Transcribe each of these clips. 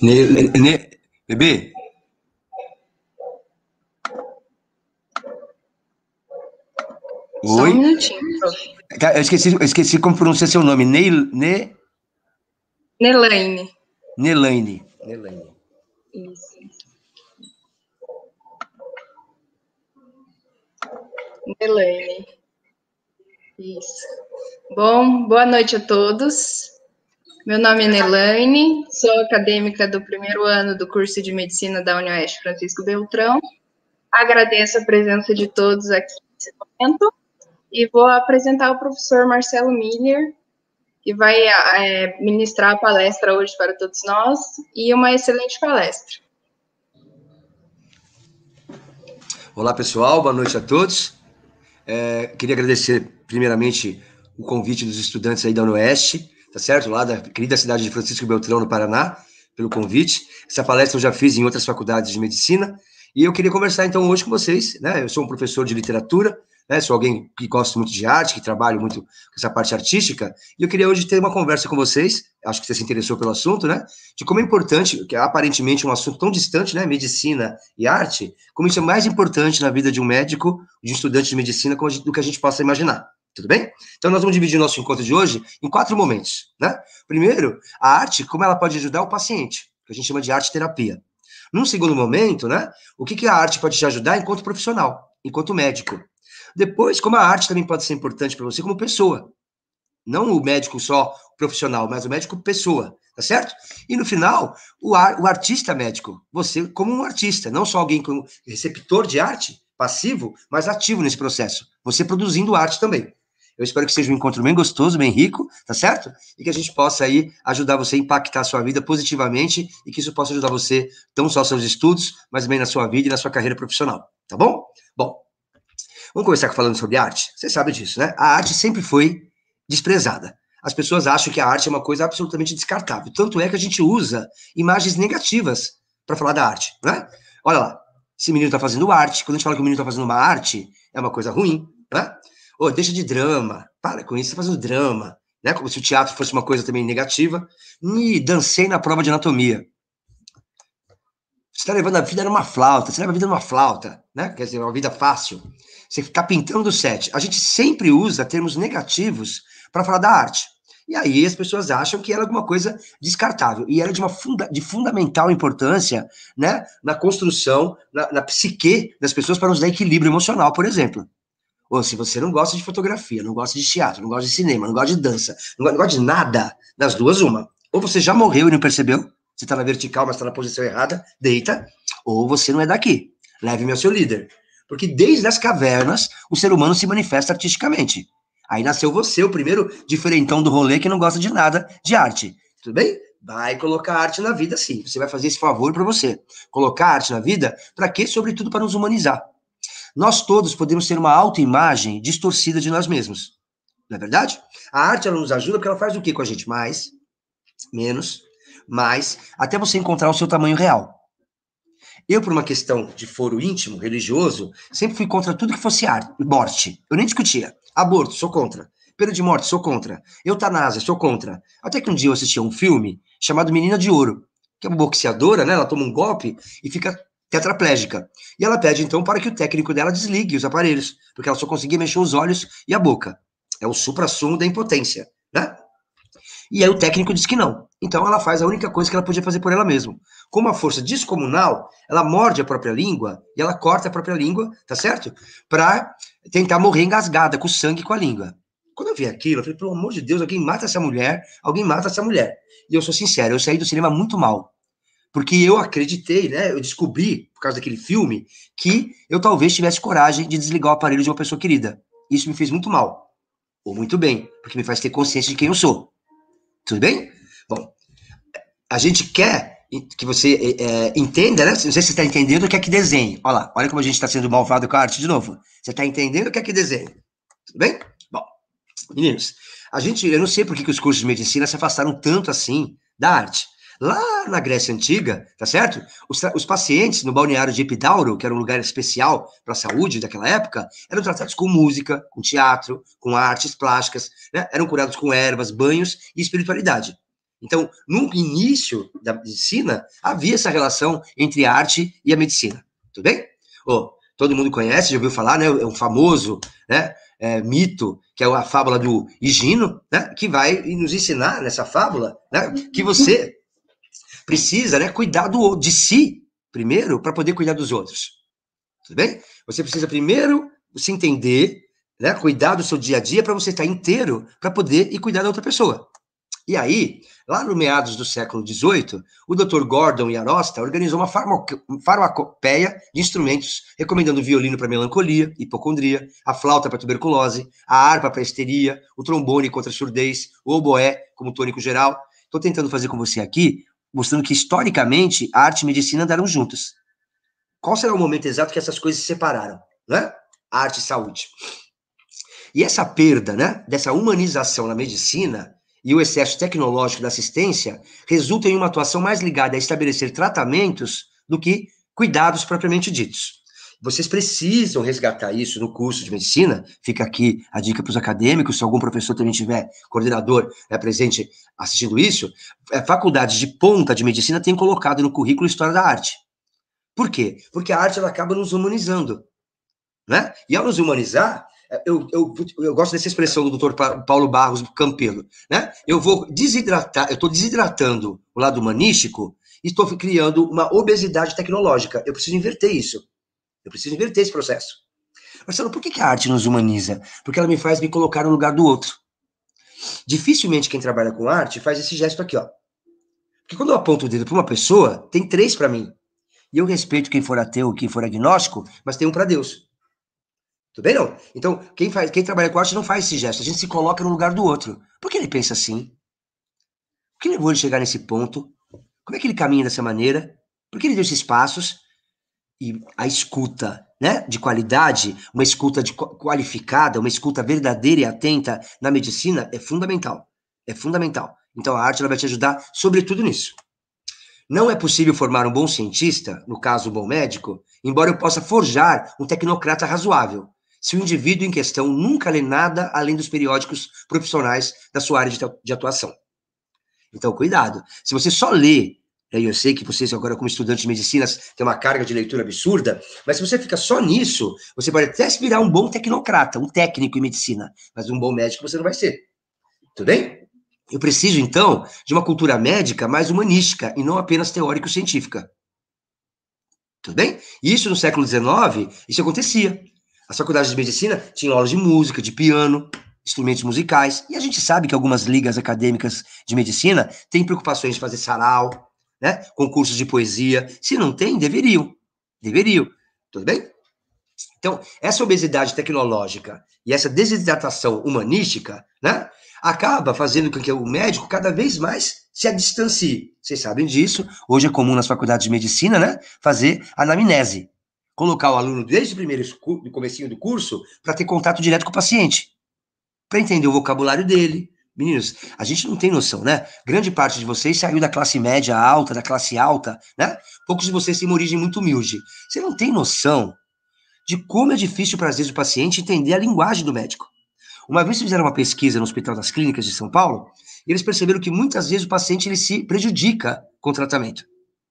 Bebê? Só Oi? um minutinho, prof. Eu esqueci como pronunciar seu nome. Nelaine. Nelaine. Isso. Nelaine. Isso. Bom, boa noite a todos. Meu nome é Nelaine, sou acadêmica do primeiro ano do curso de Medicina da UniOeste Francisco Beltrão. Agradeço a presença de todos aqui nesse momento e vou apresentar o professor Marcelo Miller, que vai ministrar a palestra hoje para todos nós, e uma excelente palestra. Olá, pessoal, boa noite a todos. Queria agradecer, primeiramente, o convite dos estudantes aí da UniOeste, tá certo? Lá da querida cidade de Francisco Beltrão, no Paraná, pelo convite. Essa palestra eu já fiz em outras faculdades de medicina, e eu queria conversar, então, hoje com vocês, né? Eu sou um professor de literatura, né? Sou alguém que gosta muito de arte, que trabalho muito com essa parte artística, e eu queria hoje ter uma conversa com vocês, acho que você se interessou pelo assunto, né? De como é importante, que é aparentemente um assunto tão distante, né? Medicina e arte, como isso é mais importante na vida de um médico, de um estudante de medicina, do que a gente possa imaginar. Tudo bem? Então, nós vamos dividir o nosso encontro de hoje em 4 momentos, né? Primeiro, a arte, como ela pode ajudar o paciente, que a gente chama de arte-terapia. Num segundo momento, né? O que a arte pode te ajudar enquanto profissional, enquanto médico. Depois, como a arte também pode ser importante para você como pessoa. Não o médico só profissional, mas o médico pessoa, tá certo? E no final, o artista médico. Você como um artista, não só alguém como receptor de arte, passivo, mas ativo nesse processo. Você produzindo arte também. Eu espero que seja um encontro bem gostoso, bem rico, tá certo? E que a gente possa aí ajudar você a impactar a sua vida positivamente e que isso possa ajudar você, não só nos seus estudos, mas também na sua vida e na sua carreira profissional, tá bom? Bom, vamos começar falando sobre arte? Você sabe disso, né? A arte sempre foi desprezada. As pessoas acham que a arte é uma coisa absolutamente descartável. Tanto é que a gente usa imagens negativas para falar da arte, né? Olha lá, esse menino está fazendo arte. Quando a gente fala que o menino está fazendo uma arte, é uma coisa ruim, né? Ô, deixa de drama, para com isso, você tá fazendo drama, né? Como se o teatro fosse uma coisa também negativa. E dancei na prova de anatomia. Você está levando a vida numa flauta, você leva a vida numa flauta, né? Quer dizer, uma vida fácil. Você está pintando o set. A gente sempre usa termos negativos para falar da arte. E aí as pessoas acham que ela é alguma coisa descartável. E ela é de fundamental importância, né, na construção, na psique das pessoas para nos dar equilíbrio emocional, por exemplo. Ou se você não gosta de fotografia, não gosta de teatro, não gosta de cinema, não gosta de dança, não gosta de nada, das duas, uma. Ou você já morreu e não percebeu, você está na vertical, mas está na posição errada, deita, ou você não é daqui. Leve-me ao seu líder. Porque desde as cavernas, o ser humano se manifesta artisticamente. Aí nasceu você, o primeiro diferentão do rolê que não gosta de nada de arte. Tudo bem? Vai colocar arte na vida, sim. Você vai fazer esse favor para você. Colocar arte na vida, para quê? Sobretudo para nos humanizar. Nós todos podemos ter uma autoimagem distorcida de nós mesmos. Não é verdade? A arte, ela nos ajuda porque ela faz o quê com a gente? Mais, menos, mais, até você encontrar o seu tamanho real. Eu, por uma questão de foro íntimo, religioso, sempre fui contra tudo que fosse morte. Eu nem discutia. Aborto, sou contra. Pena de morte, sou contra. Eutanásia, sou contra. Até que um dia eu assisti a um filme chamado Menina de Ouro, que é uma boxeadora, né? Ela toma um golpe e fica tetraplégica. E ela pede, então, para que o técnico dela desligue os aparelhos, porque ela só conseguia mexer os olhos e a boca. É o suprassumo da impotência, né? E aí o técnico diz que não. Então ela faz a única coisa que ela podia fazer por ela mesma. Com uma força descomunal, ela morde a própria língua e ela corta a própria língua, tá certo? Para tentar morrer engasgada com sangue e com a língua. Quando eu vi aquilo, eu falei, pelo amor de Deus, alguém mata essa mulher, alguém mata essa mulher. E eu sou sincero, eu saí do cinema muito mal. Porque eu acreditei, né? Eu descobri, por causa daquele filme, que eu talvez tivesse coragem de desligar o aparelho de uma pessoa querida. Isso me fez muito mal. Ou muito bem, porque me faz ter consciência de quem eu sou. Tudo bem? Bom, a gente quer que você entenda, né? Não sei se você está entendendo, quer que desenhe. Olha lá, olha como a gente está sendo malvado com a arte de novo. Você está entendendo, quer que desenhe. Tudo bem? Bom, meninos, eu não sei por que os cursos de medicina se afastaram tanto assim da arte. Lá na Grécia Antiga, tá certo? Os pacientes no balneário de Epidauro, que era um lugar especial para a saúde daquela época, eram tratados com música, com teatro, com artes plásticas, né? Eram curados com ervas, banhos e espiritualidade. Então, no início da medicina, havia essa relação entre a arte e a medicina. Tudo bem? Todo mundo conhece, já ouviu falar, né? É um famoso, né, mito, que é a fábula do Higino, né? Que vai nos ensinar nessa fábula, né? Que você precisa, né, cuidar de si primeiro para poder cuidar dos outros. Tudo bem? Você precisa primeiro se entender, né, cuidar do seu dia a dia para você estar inteiro para poder ir cuidar da outra pessoa. E aí, lá no meados do século XVIII, o Dr. Gordon e Arosta organizou uma farmacopeia de instrumentos, recomendando o violino para melancolia, hipocondria, a flauta para tuberculose, a harpa para histeria, o trombone contra a surdez, o oboé como tônico geral. Estou tentando fazer com você aqui, mostrando que, historicamente, a arte e a medicina andaram juntas. Qual será o momento exato que essas coisas se separaram, né? A arte e saúde. E essa perda, né, dessa humanização na medicina e o excesso tecnológico da assistência resulta em uma atuação mais ligada a estabelecer tratamentos do que cuidados propriamente ditos. Vocês precisam resgatar isso no curso de medicina. Fica aqui a dica para os acadêmicos, se algum professor também tiver, coordenador, presente assistindo isso, faculdades de ponta de medicina têm colocado no currículo História da Arte. Por quê? Porque a arte ela acaba nos humanizando, né? E ao nos humanizar, eu gosto dessa expressão do Dr. Paulo Barros Campelo, né? Eu estou desidratando o lado humanístico e estou criando uma obesidade tecnológica. Eu preciso inverter isso. Eu preciso inverter esse processo. Marcelo, por que a arte nos humaniza? Porque ela me faz me colocar no lugar do outro. Dificilmente quem trabalha com arte faz esse gesto aqui, ó. Porque quando eu aponto o dedo para uma pessoa, tem 3 para mim. E eu respeito quem for ateu, quem for agnóstico, mas tem um para Deus. Tudo bem, não? Então, quem trabalha com arte não faz esse gesto. A gente se coloca no lugar do outro. Por que ele pensa assim? O que levou ele a chegar nesse ponto? Como é que ele caminha dessa maneira? Por que ele deu esses passos? E a escuta, né, de qualidade, uma escuta qualificada, uma escuta verdadeira e atenta na medicina é fundamental. É fundamental. Então, a arte ela vai te ajudar, sobretudo, nisso. Não é possível formar um bom cientista, no caso, um bom médico, embora eu possa forjar um tecnocrata razoável, se o indivíduo em questão nunca lê nada além dos periódicos profissionais da sua área de atuação. Então, cuidado. Se você só lê, eu sei que vocês agora, como estudantes de medicina, têm uma carga de leitura absurda, mas se você fica só nisso, você pode até se virar um bom tecnocrata, um técnico em medicina, mas um bom médico você não vai ser. Tudo bem? Eu preciso, então, de uma cultura médica mais humanística e não apenas teórico-científica. Tudo bem? Isso no século XIX, isso acontecia. As faculdades de medicina tinham aulas de música, de piano, instrumentos musicais, e a gente sabe que algumas ligas acadêmicas de medicina têm preocupações de fazer sarau, né? Concursos de poesia. Se não tem, deveriam. Deveriam. Tudo bem? Então, essa obesidade tecnológica e essa desidratação humanística, né, acaba fazendo com que o médico cada vez mais se distancie. Vocês sabem disso. Hoje é comum nas faculdades de medicina, né, fazer anamnese. Colocar o aluno desde o comecinho do curso para ter contato direto com o paciente. Para entender o vocabulário dele. Meninos, a gente não tem noção, né? Grande parte de vocês saiu da classe média alta, da classe alta, né? Poucos de vocês têm uma origem muito humilde. Você não tem noção de como é difícil para, às vezes, o paciente entender a linguagem do médico. Uma vez fizeram uma pesquisa no Hospital das Clínicas de São Paulo, e eles perceberam que muitas vezes o paciente ele se prejudica com o tratamento.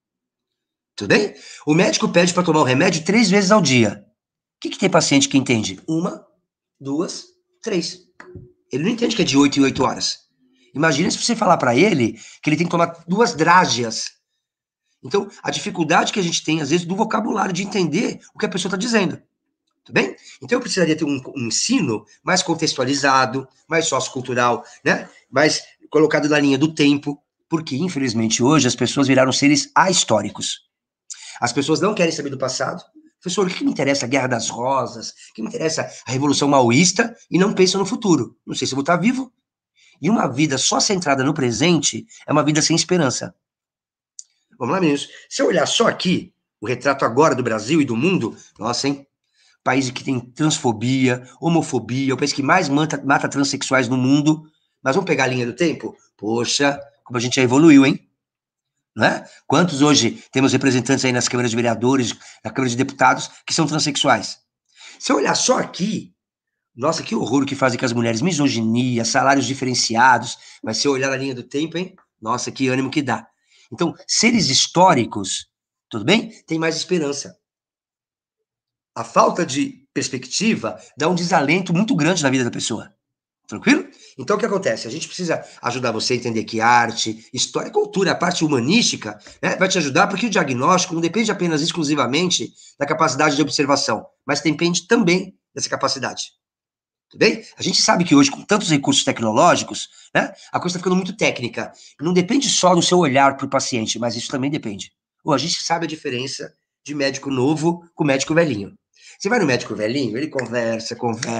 Tudo bem? O médico pede para tomar o remédio 3 vezes ao dia. O que tem paciente que entende? 1, 2, 3. Ele não entende que é de 8 em 8 horas. Imagina se você falar para ele que ele tem que tomar 2 drágeas. Então, a dificuldade que a gente tem, às vezes, do vocabulário, de entender o que a pessoa está dizendo. Tudo bem? Então, eu precisaria ter um ensino mais contextualizado, mais sociocultural, né? Mais colocado na linha do tempo, porque, infelizmente, hoje as pessoas viraram seres ahistóricos. As pessoas não querem saber do passado. Professor, o que me interessa a Guerra das Rosas? O que me interessa a Revolução Maoísta? E não pensam no futuro. Não sei se eu vou estar vivo. E uma vida só centrada no presente é uma vida sem esperança. Vamos lá, meninos. Se eu olhar só aqui, o retrato agora do Brasil e do mundo, nossa, hein? País que tem transfobia, homofobia, o país que mais mata transexuais no mundo. Mas vamos pegar a linha do tempo? Poxa, como a gente já evoluiu, hein? Não é? Quantos hoje temos representantes aí nas câmaras de vereadores, na Câmara de Deputados, que são transexuais? Se eu olhar só aqui, nossa, que horror o que fazem com as mulheres, misoginia, salários diferenciados, mas se eu olhar na linha do tempo, hein? Nossa, que ânimo que dá. Então, seres históricos, tudo bem? Tem mais esperança. A falta de perspectiva dá um desalento muito grande na vida da pessoa. Tranquilo? Então, o que acontece? A gente precisa ajudar você a entender que arte, história, cultura, a parte humanística, né, vai te ajudar, porque o diagnóstico não depende apenas exclusivamente da capacidade de observação, mas depende também dessa capacidade. Tudo bem? A gente sabe que hoje, com tantos recursos tecnológicos, né, a coisa está ficando muito técnica. Não depende só do seu olhar para o paciente, mas isso também depende. Ou a gente sabe a diferença de médico novo com médico velhinho. Você vai no médico velhinho, ele conversa.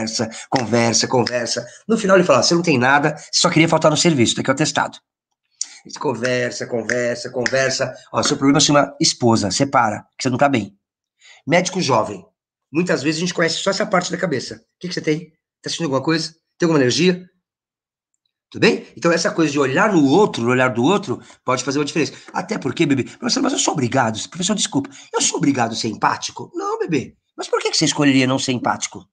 No final ele fala, você não tem nada, você só queria faltar no serviço, daqui é o atestado. Ele conversa. Ó, seu problema se chama esposa, separa, que você não tá bem. Médico jovem. Muitas vezes a gente conhece só essa parte da cabeça. O que você tem? Tá sentindo alguma coisa? Tem alguma alergia? Tudo bem? Então essa coisa de olhar no outro, no olhar do outro, pode fazer uma diferença. Até porque, bebê, professor, mas eu sou obrigado, professor, desculpa, eu sou obrigado a ser empático? Não, bebê. Mas por que você escolheria não ser empático?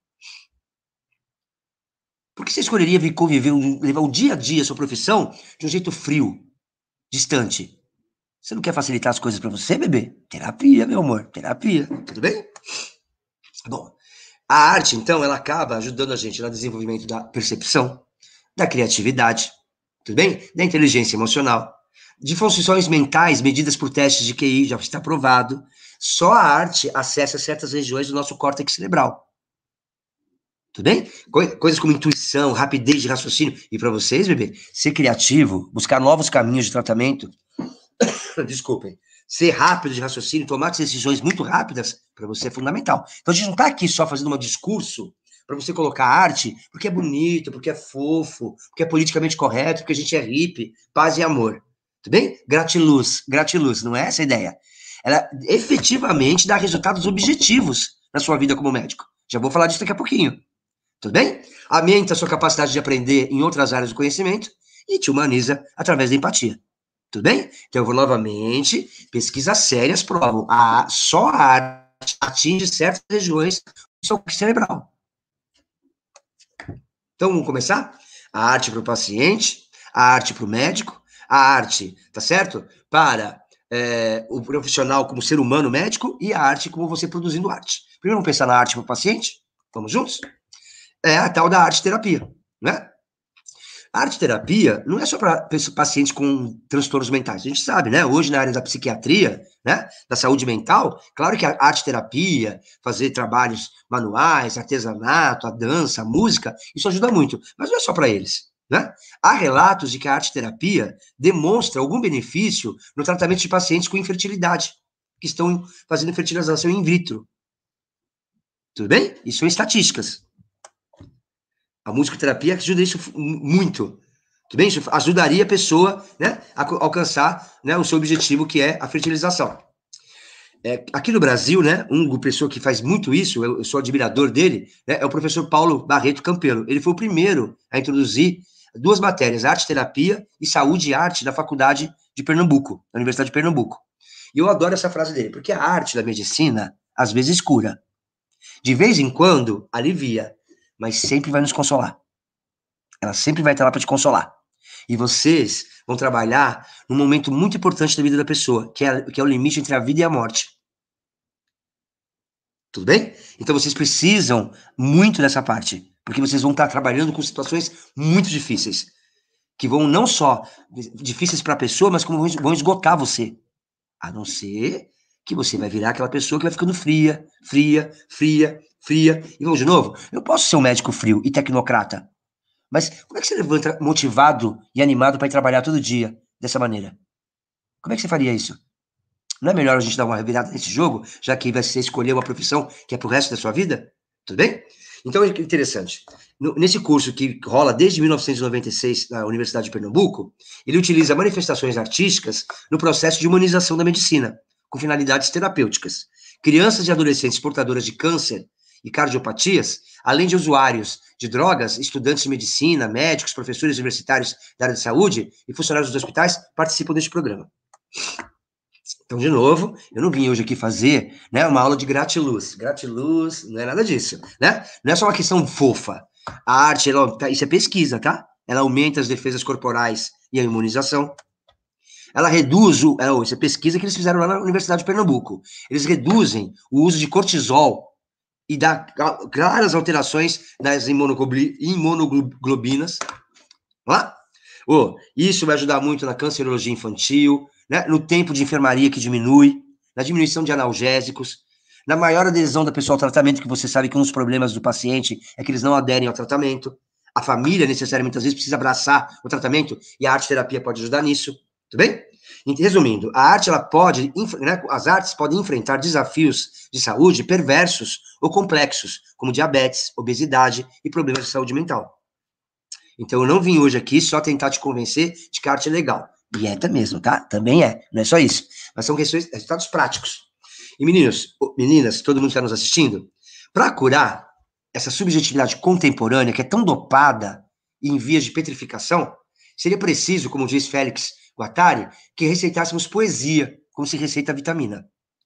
Por que você escolheria conviver, levar o dia a dia, a sua profissão, de um jeito frio, distante? Você não quer facilitar as coisas para você, bebê? Terapia, meu amor, terapia. Tudo bem? Bom, a arte, então, ela acaba ajudando a gente no desenvolvimento da percepção, da criatividade, tudo bem? Da inteligência emocional, de funções mentais medidas por testes de QI, já está provado. Só a arte acessa certas regiões do nosso córtex cerebral. Tudo bem? Coisas como intuição, rapidez de raciocínio. E para vocês, bebê, ser criativo, buscar novos caminhos de tratamento, desculpem, ser rápido de raciocínio, tomar decisões muito rápidas, para você é fundamental. Então a gente não está aqui só fazendo um discurso para você colocar arte porque é bonito, porque é fofo, porque é politicamente correto, porque a gente é hippie, paz e amor. Tudo bem? Gratiluz, não é essa a ideia. Ela efetivamente dá resultados objetivos na sua vida como médico. Já vou falar disso daqui a pouquinho. Tudo bem? Aumenta a sua capacidade de aprender em outras áreas do conhecimento e te humaniza através da empatia. Tudo bem? Então eu vou novamente, pesquisas sérias provam, só a arte atinge certas regiões do seu corpo cerebral. Então vamos começar? A arte para o paciente, a arte para o médico, a arte, tá certo? Para o profissional como ser humano médico e a arte como você produzindo arte. Primeiro vamos pensar na arte para o paciente? Vamos juntos? É a tal da arte-terapia, né? A arte-terapia não é só para pacientes com transtornos mentais. A gente sabe, né? Hoje, na área da psiquiatria, né? Da saúde mental, claro que a arte-terapia, fazer trabalhos manuais, artesanato, a dança, a música, isso ajuda muito. Mas não é só para eles, né? Há relatos de que a arte-terapia demonstra algum benefício no tratamento de pacientes com infertilidade, que estão fazendo fertilização in vitro. Tudo bem? Isso são estatísticas. A musicoterapia ajuda isso muito. Tudo bem? Isso ajudaria a pessoa, né, a alcançar, né, o seu objetivo, que é a fertilização. Aqui no Brasil, né, uma pessoa que faz muito isso, eu sou admirador dele, né, é o professor Paulo Barreto Campelo. Ele foi o primeiro a introduzir duas matérias, arte-terapia e saúde e arte, na faculdade de Pernambuco, na Universidade de Pernambuco. E eu adoro essa frase dele, porque a arte da medicina, às vezes, cura. De vez em quando, alivia, mas sempre vai nos consolar. Ela sempre vai estar lá para te consolar. E vocês vão trabalhar num momento muito importante da vida da pessoa, que é o limite entre a vida e a morte. Tudo bem? Então vocês precisam muito dessa parte, porque vocês vão estar trabalhando com situações muito difíceis, que vão não só difíceis para a pessoa, mas como vão esgotar você. A não ser que você vai virar aquela pessoa que vai ficando fria. E vamos de novo? Eu posso ser um médico frio e tecnocrata, mas como é que você levanta motivado e animado para ir trabalhar todo dia dessa maneira? Como é que você faria isso? Não é melhor a gente dar uma revirada nesse jogo, já que vai ser escolher uma profissão que é pro resto da sua vida? Tudo bem? Então, é interessante. Nesse curso que rola desde 1996 na Universidade de Pernambuco, ele utiliza manifestações artísticas no processo de humanização da medicina, com finalidades terapêuticas. Crianças e adolescentes portadoras de câncer e cardiopatias, além de usuários de drogas, estudantes de medicina, médicos, professores universitários da área de saúde e funcionários dos hospitais participam deste programa. Então, de novo, eu não vim hoje aqui fazer, né, uma aula de gratiluz. Gratiluz não é nada disso, né? Não é só uma questão fofa. A arte, isso é pesquisa, tá? Ela aumenta as defesas corporais e a imunização. ela reduz, essa pesquisa que eles fizeram lá na Universidade de Pernambuco, eles reduzem o uso de cortisol e dá claras alterações nas imunoglobinas, lá. Isso vai ajudar muito na cancerologia infantil, né? No tempo de enfermaria que diminui, na diminuição de analgésicos, na maior adesão da pessoa ao tratamento, que você sabe que um dos problemas do paciente é que eles não aderem ao tratamento. A família, necessariamente, muitas vezes, precisa abraçar o tratamento, e a arte-terapia pode ajudar nisso, tudo bem? Resumindo, a arte, ela pode, né, as artes podem enfrentar desafios de saúde perversos ou complexos, como diabetes, obesidade e problemas de saúde mental. Então, eu não vim hoje aqui só tentar te convencer de que a arte é legal. E é mesmo, tá? Também é, não é só isso. Mas são questões, resultados práticos. E meninos, meninas, todo mundo que está nos assistindo, para curar essa subjetividade contemporânea que é tão dopada e em vias de petrificação, seria preciso, como diz Félix Guattari, que receitássemos poesia, como se receita vitamina.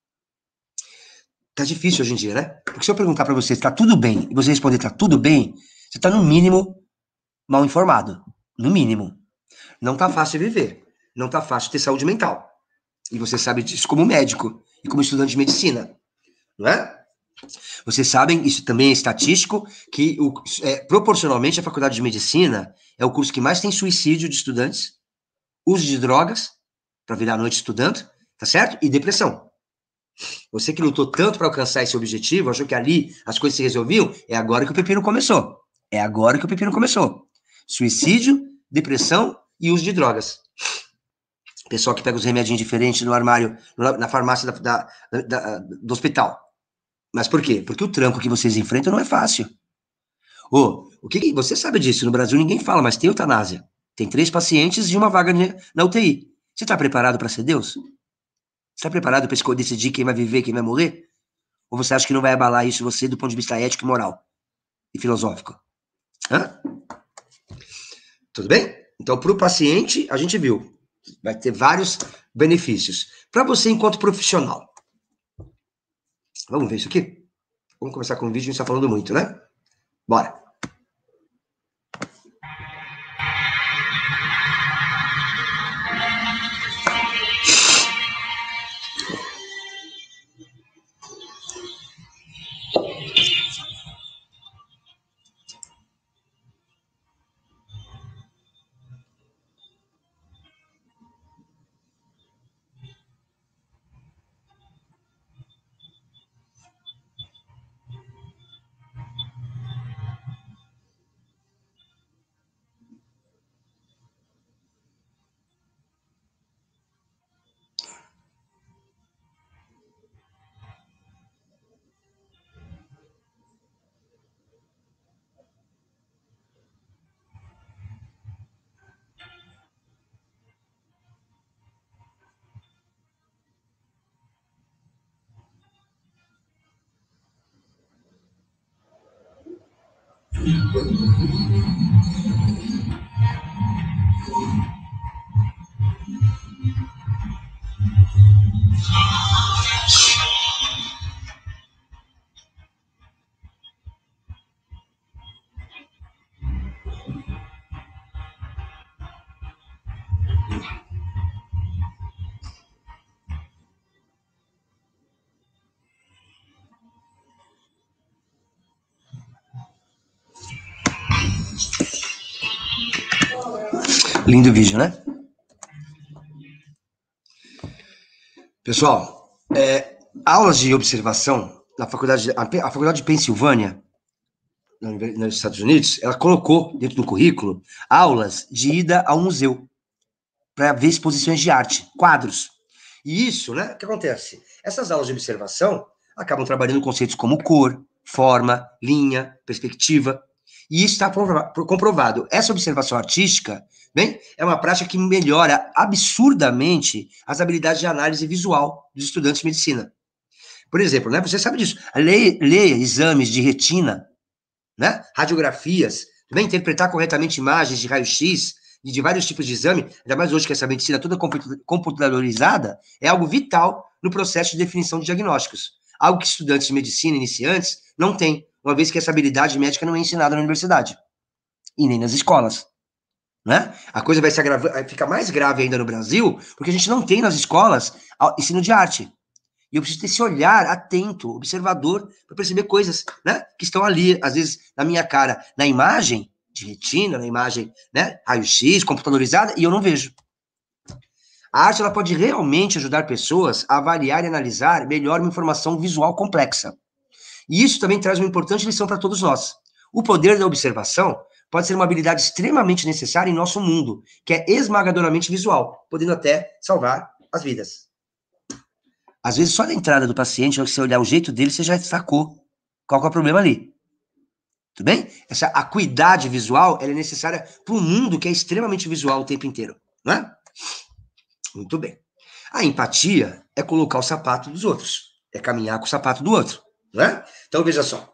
Tá difícil hoje em dia, né? Porque se eu perguntar para você se tá tudo bem, e você responder tá tudo bem, você tá no mínimo mal informado. No mínimo. Não tá fácil viver. Não tá fácil ter saúde mental. E você sabe disso como médico e como estudante de medicina, não é? Vocês sabem, isso também é estatístico, que proporcionalmente a faculdade de medicina é o curso que mais tem suicídio de estudantes, uso de drogas, para virar a noite estudando, tá certo? E depressão. Você que lutou tanto para alcançar esse objetivo, achou que ali as coisas se resolviam, é agora que o pepino começou. É agora que o pepino começou. Suicídio, depressão e uso de drogas. Pessoal que pega os remedinhos diferentes no armário, na farmácia do hospital. Mas por quê? Porque o tranco que vocês enfrentam não é fácil. Você sabe disso, no Brasil ninguém fala, mas tem eutanásia. Tem 3 pacientes e uma vaga na UTI. Você está preparado para ser Deus? Você está preparado para decidir quem vai viver e quem vai morrer? Ou você acha que não vai abalar isso você do ponto de vista ético e moral? E filosófico? Hã? Tudo bem? Então, para o paciente, a gente viu. Vai ter vários benefícios. Para você, enquanto profissional. Vamos ver isso aqui? Vamos começar com o vídeo, a gente está falando muito, né? Bora. Lindo vídeo, né? Pessoal, aulas de observação na faculdade, a faculdade de Pensilvânia, nos Estados Unidos, ela colocou dentro do currículo aulas de ida ao museu para ver exposições de arte, quadros. E isso, né? O que acontece? Essas aulas de observação acabam trabalhando conceitos como cor, forma, linha, perspectiva. E isso está comprovado. Essa observação artística, bem, é uma prática que melhora absurdamente as habilidades de análise visual dos estudantes de medicina. Por exemplo, né, você sabe disso. Leia exames de retina, né, radiografias, bem, interpretar corretamente imagens de raio-x e de vários tipos de exame, ainda mais hoje que essa medicina toda computadorizada, é algo vital no processo de definição de diagnósticos. Algo que estudantes de medicina iniciantes não têm, uma vez que essa habilidade médica não é ensinada na universidade e nem nas escolas. né? A coisa vai se agravar, vai ficar mais grave ainda no Brasil, porque a gente não tem nas escolas ensino de arte. E eu preciso ter esse olhar atento, observador, para perceber coisas, né? Que estão ali, às vezes, na minha cara, na imagem de retina, na imagem, né? Raio-X, computadorizada, e eu não vejo. A arte, ela pode realmente ajudar pessoas a avaliar e analisar melhor uma informação visual complexa. E isso também traz uma importante lição para todos nós. O poder da observação pode ser uma habilidade extremamente necessária em nosso mundo, que é esmagadoramente visual, podendo até salvar as vidas. Às vezes, só na entrada do paciente, se você olhar o jeito dele, você já sacou qual que é o problema ali. Tudo bem? Essa acuidade visual, ela é necessária para um mundo que é extremamente visual o tempo inteiro, não é? Muito bem. A empatia é colocar o sapato dos outros, é caminhar com o sapato do outro, não é? Então, veja só.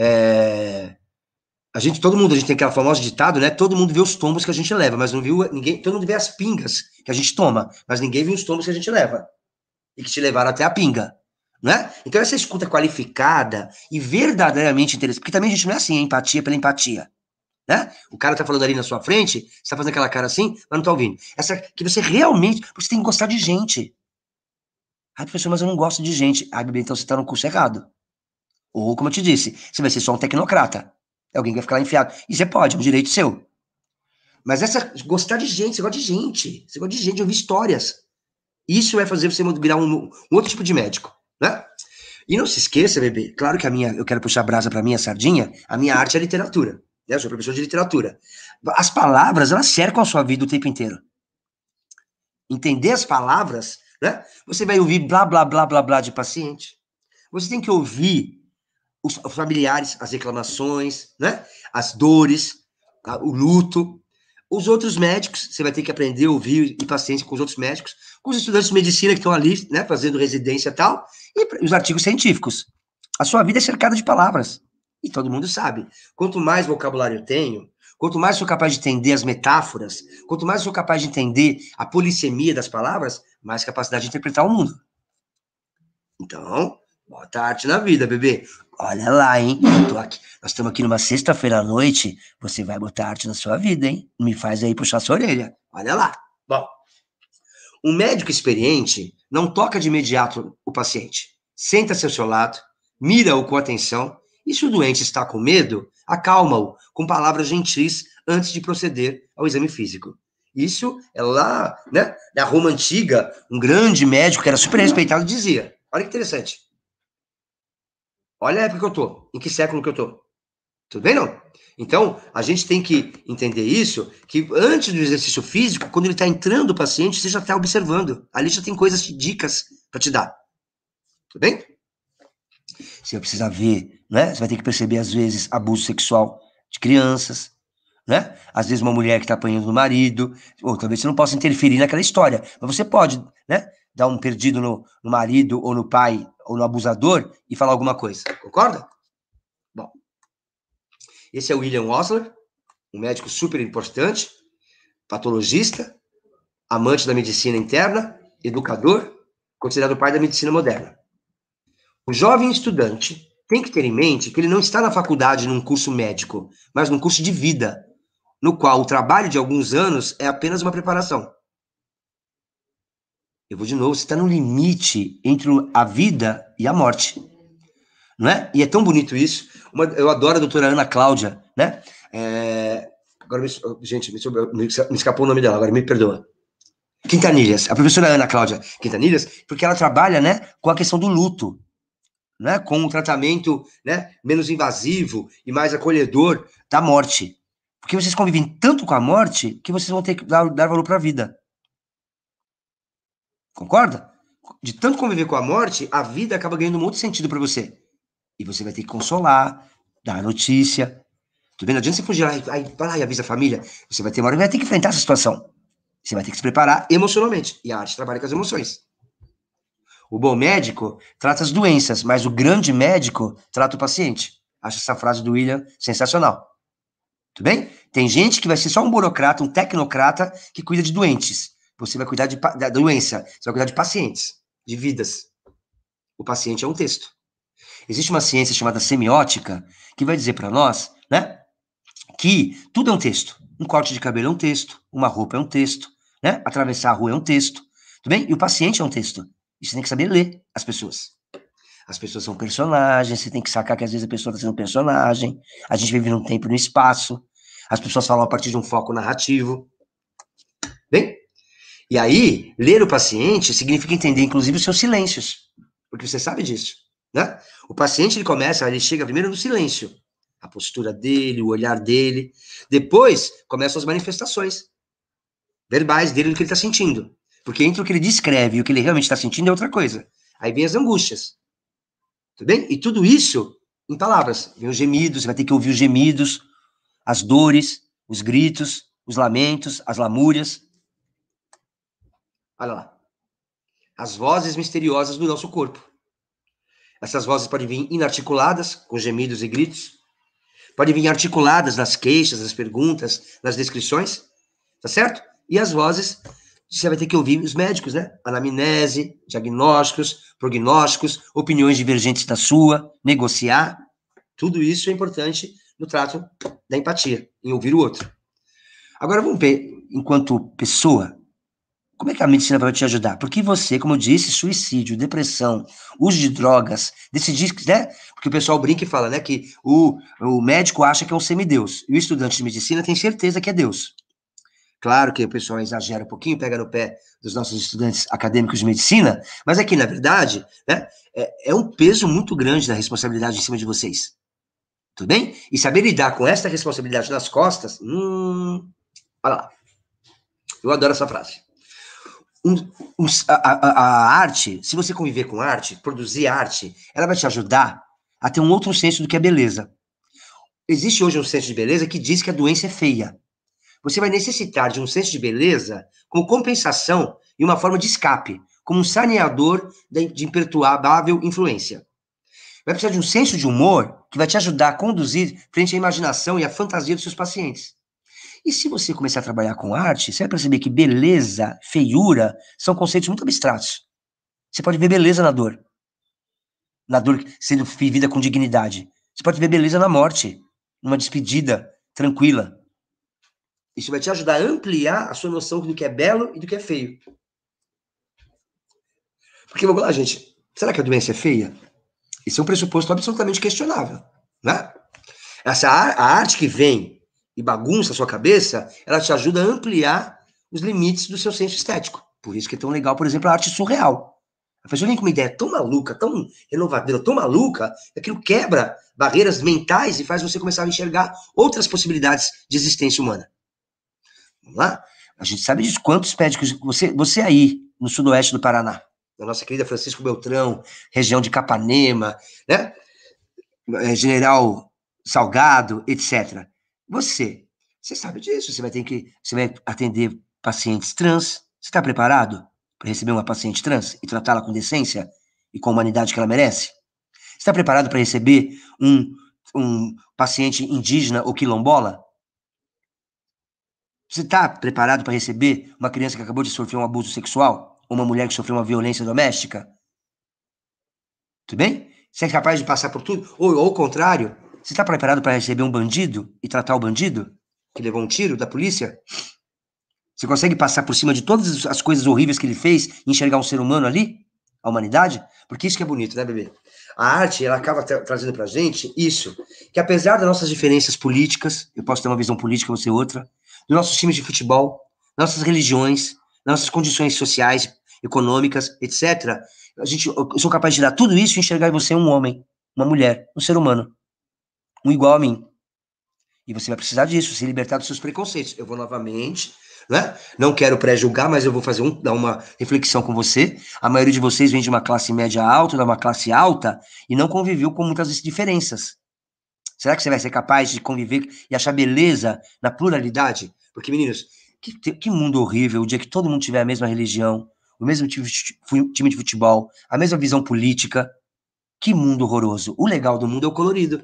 A gente tem aquela famosa ditado, né? Todo mundo vê os tombos que a gente leva, mas não viu ninguém. Todo mundo vê as pingas que a gente toma, mas ninguém viu os tombos que a gente leva e que te levaram até a pinga, né? Então essa escuta qualificada e verdadeiramente interessante, porque também a gente não é assim, empatia pela empatia, né? O cara tá falando ali na sua frente, você tá fazendo aquela cara assim, mas não tá ouvindo. Essa que você realmente, você tem que gostar de gente. Ah, professor, mas eu não gosto de gente. Ah, bebê, então você tá no curso errado. Ou, como eu te disse, você vai ser só um tecnocrata. Alguém que vai ficar lá enfiado. E você pode, é um direito seu. Mas gostar de gente, você gosta de gente. Você gosta de gente, ouvir histórias. Isso vai fazer você virar um outro tipo de médico, né? E não se esqueça, bebê, claro que eu quero puxar a brasa para minha sardinha, a minha arte é literatura, né? Eu sou professor de literatura. As palavras, elas cercam a sua vida o tempo inteiro. Entender as palavras, né? Você vai ouvir blá, blá, blá, blá, blá de paciente. Você tem que ouvir os familiares, as reclamações, né? As dores, o luto. Os outros médicos, você vai ter que aprender a ouvir e paciência com os outros médicos, com os estudantes de medicina que estão ali, né, fazendo residência e tal, e os artigos científicos. A sua vida é cercada de palavras. E todo mundo sabe. Quanto mais vocabulário eu tenho, quanto mais sou capaz de entender as metáforas, quanto mais sou capaz de entender a polissemia das palavras, mais capacidade de interpretar o mundo. Então, bota arte na vida, bebê. Olha lá, hein? Nós estamos aqui numa sexta-feira à noite. Você vai botar arte na sua vida, hein? Me faz aí puxar sua orelha. Olha lá. Bom, um médico experiente não toca de imediato o paciente. Senta-se ao seu lado, mira-o com atenção e, se o doente está com medo, acalma-o com palavras gentis antes de proceder ao exame físico. Isso é lá, né, na Roma Antiga, um grande médico que era super respeitado dizia. Olha que interessante. Olha a época que eu tô, em que século que eu tô. Tudo bem, não? Então, a gente tem que entender isso, que antes do exercício físico, quando ele está entrando o paciente, você já está observando. Ali já tem coisas, dicas para te dar. Tudo bem? Você vai precisar ver, né? Você vai ter que perceber, às vezes, abuso sexual de crianças, né? Às vezes uma mulher que está apanhando do marido, ou talvez você não possa interferir naquela história, mas você pode, né? Dar um perdido no marido, ou no pai, ou no abusador, e falar alguma coisa. Concorda? Bom. Esse é o William Osler, um médico super importante, patologista, amante da medicina interna, educador, considerado o pai da medicina moderna. O jovem estudante tem que ter em mente que ele não está na faculdade num curso médico, mas num curso de vida, no qual o trabalho de alguns anos é apenas uma preparação. Eu vou de novo, você está no limite entre a vida e a morte. Não é? E é tão bonito isso. Eu adoro a doutora Ana Cláudia, né? Agora, gente, me escapou o nome dela, agora me perdoa. Quintanilhas, a professora Ana Cláudia Quintanilhas, porque ela trabalha, né, com a questão do luto, né, com um tratamento, né, menos invasivo e mais acolhedor da morte. Porque vocês convivem tanto com a morte que vocês vão ter que dar valor para a vida. Concorda? De tanto conviver com a morte, a vida acaba ganhando um outro sentido para você. E você vai ter que consolar, dar notícia. Tudo bem? Não adianta você fugir lá e avisa a família. Você vai ter uma hora que vai ter que enfrentar essa situação. Você vai ter que se preparar emocionalmente. E a arte trabalha com as emoções. O bom médico trata as doenças, mas o grande médico trata o paciente. Acho essa frase do William sensacional. Tudo bem? Tem gente que vai ser só um burocrata, um tecnocrata que cuida de doentes. Você vai cuidar da doença. Você vai cuidar de pacientes, de vidas. O paciente é um texto. Existe uma ciência chamada semiótica que vai dizer para nós, né, que tudo é um texto. Um corte de cabelo é um texto, uma roupa é um texto, né? Atravessar a rua é um texto, tudo bem? E o paciente é um texto. E você tem que saber ler as pessoas. As pessoas são personagens, você tem que sacar que às vezes a pessoa está sendo um personagem, a gente vive num tempo e no espaço, as pessoas falam a partir de um foco narrativo. Bem? E aí, ler o paciente significa entender, inclusive, os seus silêncios, porque você sabe disso, né? O paciente, ele chega primeiro no silêncio, a postura dele, o olhar dele, depois começam as manifestações verbais dele do que ele está sentindo, porque entre o que ele descreve e o que ele realmente está sentindo é outra coisa. Aí vem as angústias, tudo bem? E tudo isso em palavras, vem os gemidos, você vai ter que ouvir os gemidos, as dores, os gritos, os lamentos, as lamúrias. Olha lá. As vozes misteriosas do nosso corpo. Essas vozes podem vir inarticuladas, com gemidos e gritos. Podem vir articuladas nas queixas, nas perguntas, nas descrições. Tá certo? E as vozes, você vai ter que ouvir os médicos, né? Anamnese, diagnósticos, prognósticos, opiniões divergentes da sua, negociar. Tudo isso é importante no trato da empatia, em ouvir o outro. Agora vamos ver, enquanto pessoa, como é que a medicina vai te ajudar? Porque você, como eu disse, suicídio, depressão, uso de drogas, decidir, né? Porque o pessoal brinca e fala, né, que o médico acha que é um semideus, e o estudante de medicina tem certeza que é Deus. Claro que o pessoal exagera um pouquinho, pega no pé dos nossos estudantes acadêmicos de medicina, mas aqui, na verdade, né, é um peso muito grande da responsabilidade em cima de vocês. Tudo bem? E saber lidar com essa responsabilidade nas costas, olha lá. Eu adoro essa frase. A arte, se você conviver com arte, produzir arte, ela vai te ajudar a ter um outro senso do que é beleza. Existe hoje um senso de beleza que diz que a doença é feia. Você vai necessitar de um senso de beleza como compensação e uma forma de escape, como um saneador de imperturbável influência. Vai precisar de um senso de humor que vai te ajudar a conduzir frente à imaginação e à fantasia dos seus pacientes. E se você começar a trabalhar com arte, você vai perceber que beleza, feiura, são conceitos muito abstratos. Você pode ver beleza na dor sendo vivida com dignidade. Você pode ver beleza na morte, numa despedida tranquila. Isso vai te ajudar a ampliar a sua noção do que é belo e do que é feio. Porque, vamos lá, gente, será que a doença é feia? Esse é um pressuposto absolutamente questionável, né? A arte que vem e bagunça a sua cabeça, ela te ajuda a ampliar os limites do seu senso estético. Por isso que é tão legal, por exemplo, a arte surreal. A pessoa vem com uma ideia tão maluca, tão renovadora, tão maluca, que aquilo quebra barreiras mentais e faz você começar a enxergar outras possibilidades de existência humana. Vamos lá? A gente sabe disso. Quantos médicos... Você aí, no sudoeste do Paraná, na nossa querida Francisco Beltrão, região de Capanema, né? General Salgado, etc. Você sabe disso. Você vai atender pacientes trans. Você está preparado para receber uma paciente trans e tratá-la com decência e com a humanidade que ela merece? Você está preparado para receber um paciente indígena ou quilombola? Você está preparado para receber uma criança que acabou de sofrer um abuso sexual? Ou uma mulher que sofreu uma violência doméstica? Tudo bem? Você é capaz de passar por tudo? Ou ao contrário, você está preparado para receber um bandido e tratar o bandido que levou um tiro da polícia? Você consegue passar por cima de todas as coisas horríveis que ele fez e enxergar um ser humano ali? A humanidade? Porque isso que é bonito, né, bebê? A arte, ela acaba trazendo pra gente isso, que apesar das nossas diferenças políticas, eu posso ter uma visão política, você outra, dos nossos times de futebol, nossas religiões, nossas condições sociais, econômicas, etc., eu sou capaz de tirar tudo isso e enxergar em você um homem, uma mulher, um ser humano, um igual a mim. E você vai precisar disso, se libertar dos seus preconceitos. Eu vou novamente, né? Não quero pré-julgar, mas eu vou dar uma reflexão com você. A maioria de vocês vem de uma classe média alta, de uma classe alta, e não conviveu com muitas diferenças. Será que você vai ser capaz de conviver e achar beleza na pluralidade? Porque, meninos, que mundo horrível, o dia que todo mundo tiver a mesma religião, o mesmo time de futebol, a mesma visão política. Que mundo horroroso. O legal do mundo é o colorido.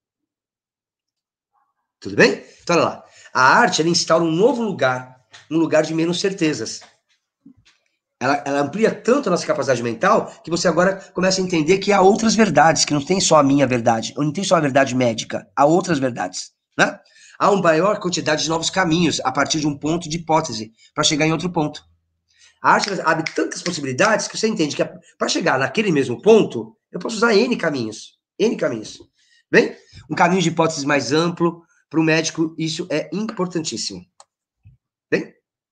Tudo bem? Então, olha lá. A arte, ela instaura um novo lugar, um lugar de menos certezas. Ela amplia tanto a nossa capacidade mental que você agora começa a entender que há outras verdades, que não tem só a minha verdade, ou não tem só a verdade médica, há outras verdades, né? há uma maior quantidade de novos caminhos a partir de um ponto de hipótese para chegar em outro ponto. A arte abre tantas possibilidades que você entende que para chegar naquele mesmo ponto, eu posso usar N caminhos. N caminhos. Bem? Um caminho de hipóteses mais amplo, para o médico, isso é importantíssimo. Bem?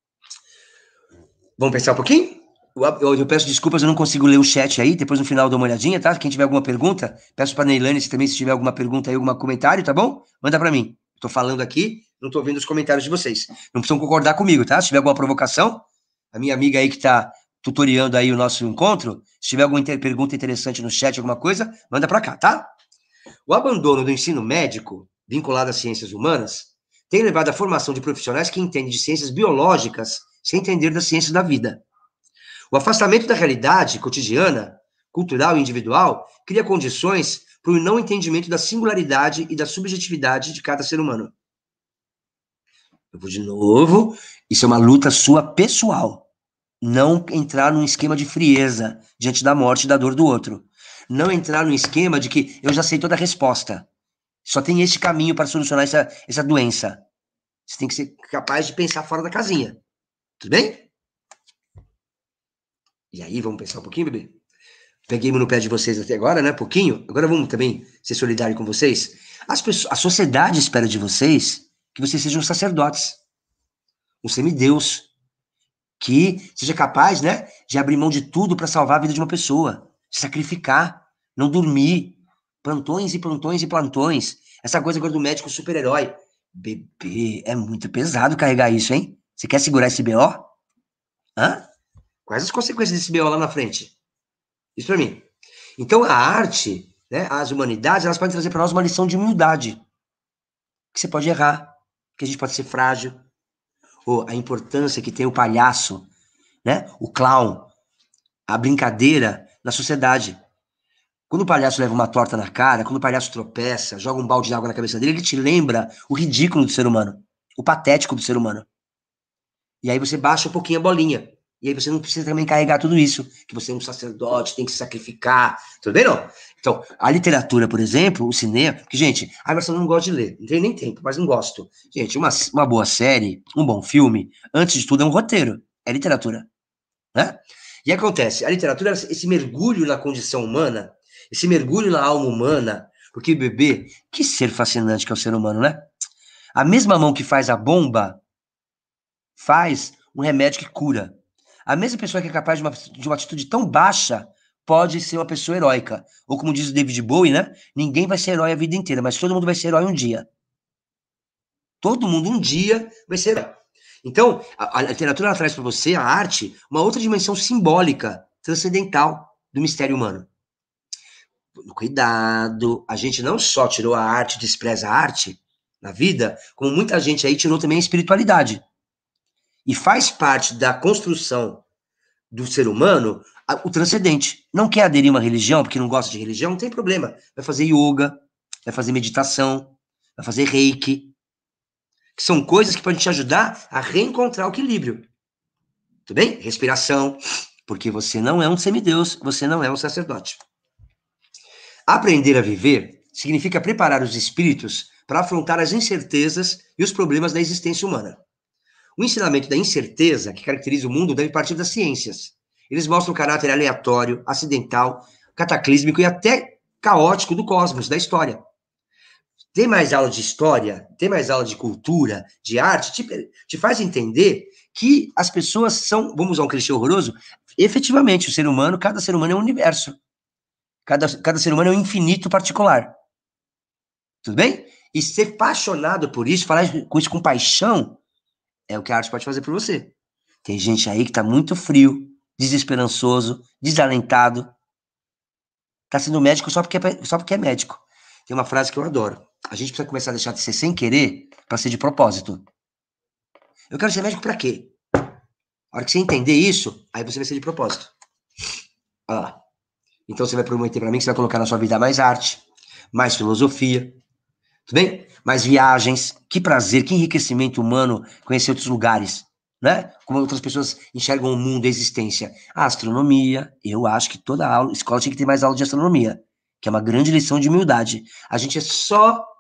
Vamos pensar um pouquinho? Eu peço desculpas, eu não consigo ler o chat aí, depois no final eu dou uma olhadinha, tá? Quem tiver alguma pergunta, peço para a Neilane se tiver alguma pergunta aí, algum comentário, tá bom? Manda para mim. Estou falando aqui, não estou vendo os comentários de vocês. Não precisam concordar comigo, tá? Se tiver alguma provocação, a minha amiga aí que está tutoriando aí o nosso encontro, se tiver alguma pergunta interessante no chat, alguma coisa, manda para cá, tá? O abandono do ensino médico, vinculado às ciências humanas, tem levado à formação de profissionais que entendem de ciências biológicas sem entender das ciências da vida. O afastamento da realidade cotidiana, cultural e individual, cria condições para o não entendimento da singularidade e da subjetividade de cada ser humano. Eu vou de novo, isso é uma luta sua pessoal. Não entrar num esquema de frieza diante da morte e da dor do outro. Não entrar num esquema de que eu já sei toda a resposta. Só tem este caminho para solucionar essa doença. Você tem que ser capaz de pensar fora da casinha. Tudo bem? E aí, vamos pensar um pouquinho, bebê? Peguei no pé de vocês até agora, né? Pouquinho. Agora vamos também ser solidários com vocês. A sociedade espera de vocês que vocês sejam sacerdotes. Um semideus. Que seja capaz, né? De abrir mão de tudo para salvar a vida de uma pessoa. Se sacrificar. Não dormir. Plantões e plantões e plantões. Essa coisa agora do médico super-herói. Bebê, é muito pesado carregar isso, hein? Você quer segurar esse BO? Hã? Quais as consequências desse BO lá na frente? Isso pra mim. Então, a arte, né, as humanidades, elas podem trazer para nós uma lição de humildade. Que você pode errar, que a gente pode ser frágil. Ou a importância que tem o palhaço, né, o clown, a brincadeira na sociedade. Quando o palhaço leva uma torta na cara, quando o palhaço tropeça, joga um balde de água na cabeça dele, ele te lembra o ridículo do ser humano, o patético do ser humano. E aí você baixa um pouquinho a bolinha. E aí você não precisa também carregar tudo isso, que você é um sacerdote, tem que se sacrificar, tudo bem, não? Então, a literatura, por exemplo, o cinema, porque, gente, eu não gosto de ler, não tenho nem tempo, mas não gosto. Gente, uma boa série, um bom filme, antes de tudo é um roteiro, é literatura, né? E acontece, a literatura, esse mergulho na condição humana, esse mergulho na alma humana, porque, bebê, que ser fascinante que é o ser humano, né? A mesma mão que faz a bomba, faz um remédio que cura. A mesma pessoa que é capaz de uma atitude tão baixa pode ser uma pessoa heróica. Ou como diz o David Bowie, né? Ninguém vai ser herói a vida inteira, mas todo mundo vai ser herói um dia. Todo mundo um dia vai ser herói. Então, a literatura traz para você, a arte, uma outra dimensão simbólica, transcendental do mistério humano. Cuidado, a gente não só tirou a arte, despreza a arte na vida, como muita gente aí tirou também a espiritualidade. E faz parte da construção do ser humano o transcendente. Não quer aderir a uma religião, porque não gosta de religião, não tem problema. Vai fazer yoga, vai fazer meditação, vai fazer reiki. Que são coisas que podem te ajudar a reencontrar o equilíbrio. Tudo bem? Respiração, porque você não é um semideus, você não é um sacerdote. Aprender a viver significa preparar os espíritos para afrontar as incertezas e os problemas da existência humana. O ensinamento da incerteza que caracteriza o mundo deve partir das ciências. Eles mostram o caráter aleatório, acidental, cataclísmico e até caótico do cosmos, da história. Ter mais aula de história, ter mais aula de cultura, de arte, te faz entender que as pessoas são, vamos usar um clichê horroroso, efetivamente, o ser humano, cada ser humano é um universo. Cada ser humano é um infinito particular. Tudo bem? E ser apaixonado por isso, falar com isso com paixão, é o que a arte pode fazer por você. Tem gente aí que tá muito frio, desesperançoso, desalentado. Tá sendo médico só porque é médico. Tem uma frase que eu adoro. A gente precisa começar a deixar de ser sem querer para ser de propósito. Eu quero ser médico para quê? A hora que você entender isso, aí você vai ser de propósito. Olha lá. Então você vai prometer para mim que você vai colocar na sua vida mais arte, mais filosofia, tudo bem? Mais viagens, que prazer, que enriquecimento humano conhecer outros lugares, né? Como outras pessoas enxergam o mundo, a existência. A astronomia, eu acho que toda escola tinha que ter mais aula de astronomia, que é uma grande lição de humildade. A gente é só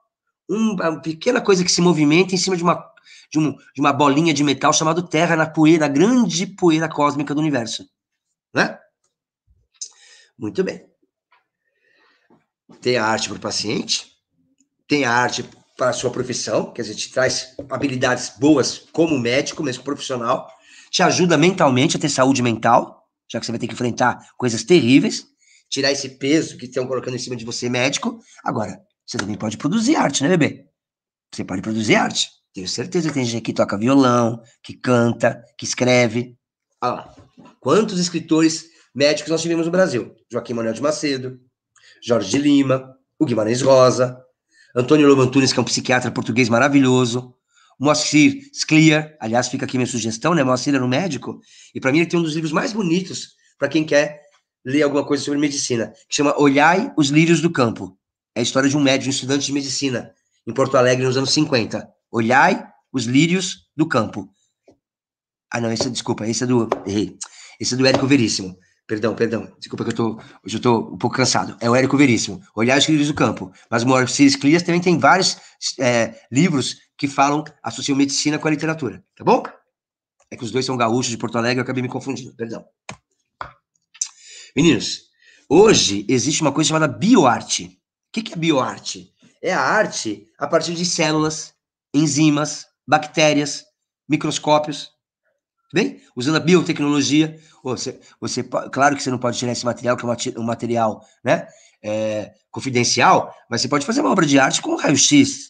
uma pequena coisa que se movimenta em cima de uma bolinha de metal chamada Terra na poeira, a grande poeira cósmica do universo. Né? Muito bem. Tem a arte para o paciente, tem a arte para a sua profissão, que a gente traz habilidades boas como médico, mesmo profissional, te ajuda mentalmente a ter saúde mental, já que você vai ter que enfrentar coisas terríveis, tirar esse peso que estão colocando em cima de você, médico. Agora, você também pode produzir arte, né, bebê? Você pode produzir arte. Tenho certeza que tem gente que toca violão, que canta, que escreve. Olha lá. Quantos escritores médicos nós tivemos no Brasil? Joaquim Manuel de Macedo, Jorge de Lima, o Guimarães Rosa, Antônio Lobo Antunes, que é um psiquiatra português maravilhoso, Moacir Scliar, aliás, fica aqui minha sugestão, né? Moacir era um médico, e para mim ele tem um dos livros mais bonitos para quem quer ler alguma coisa sobre medicina, que chama Olhai os Lírios do Campo. É a história de um médico, um estudante de medicina, em Porto Alegre, nos anos 50. Olhai os Lírios do Campo. Ah, não, desculpa, esse é do... Errei. Esse é do Érico Veríssimo. Perdão. Desculpa que hoje eu tô um pouco cansado. É o Érico Veríssimo. Olhar os Lírios do Campo. Mas o Moacir Scliar também tem vários livros que associam medicina com a literatura. Tá bom? É que os dois são gaúchos de Porto Alegre, eu acabei me confundindo. Perdão. Meninos, hoje existe uma coisa chamada bioarte. O que é bioarte? É a arte a partir de células, enzimas, bactérias, microscópios. Bem, usando a biotecnologia, claro que você não pode tirar esse material, que é um material, né, confidencial, mas você pode fazer uma obra de arte com raio-x,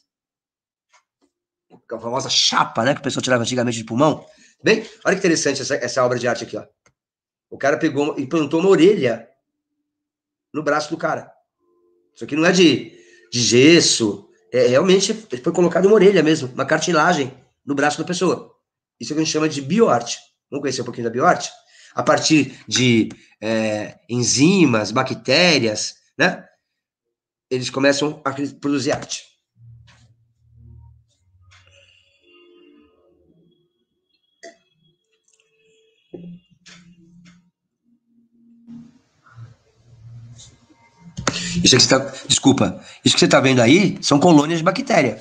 a famosa chapa, né, que o pessoal tirava antigamente de pulmão. Bem, olha que interessante essa obra de arte aqui, ó. O cara pegou e plantou uma orelha no braço do cara. Isso aqui não é de gesso, realmente foi colocado uma orelha mesmo, uma cartilagem no braço da pessoa. Isso é o que a gente chama de bioarte. Vamos conhecer um pouquinho da bioarte? A partir de enzimas, bactérias, né? Eles começam a produzir arte. Isso que desculpa, isso que você está vendo aí são colônias de bactéria.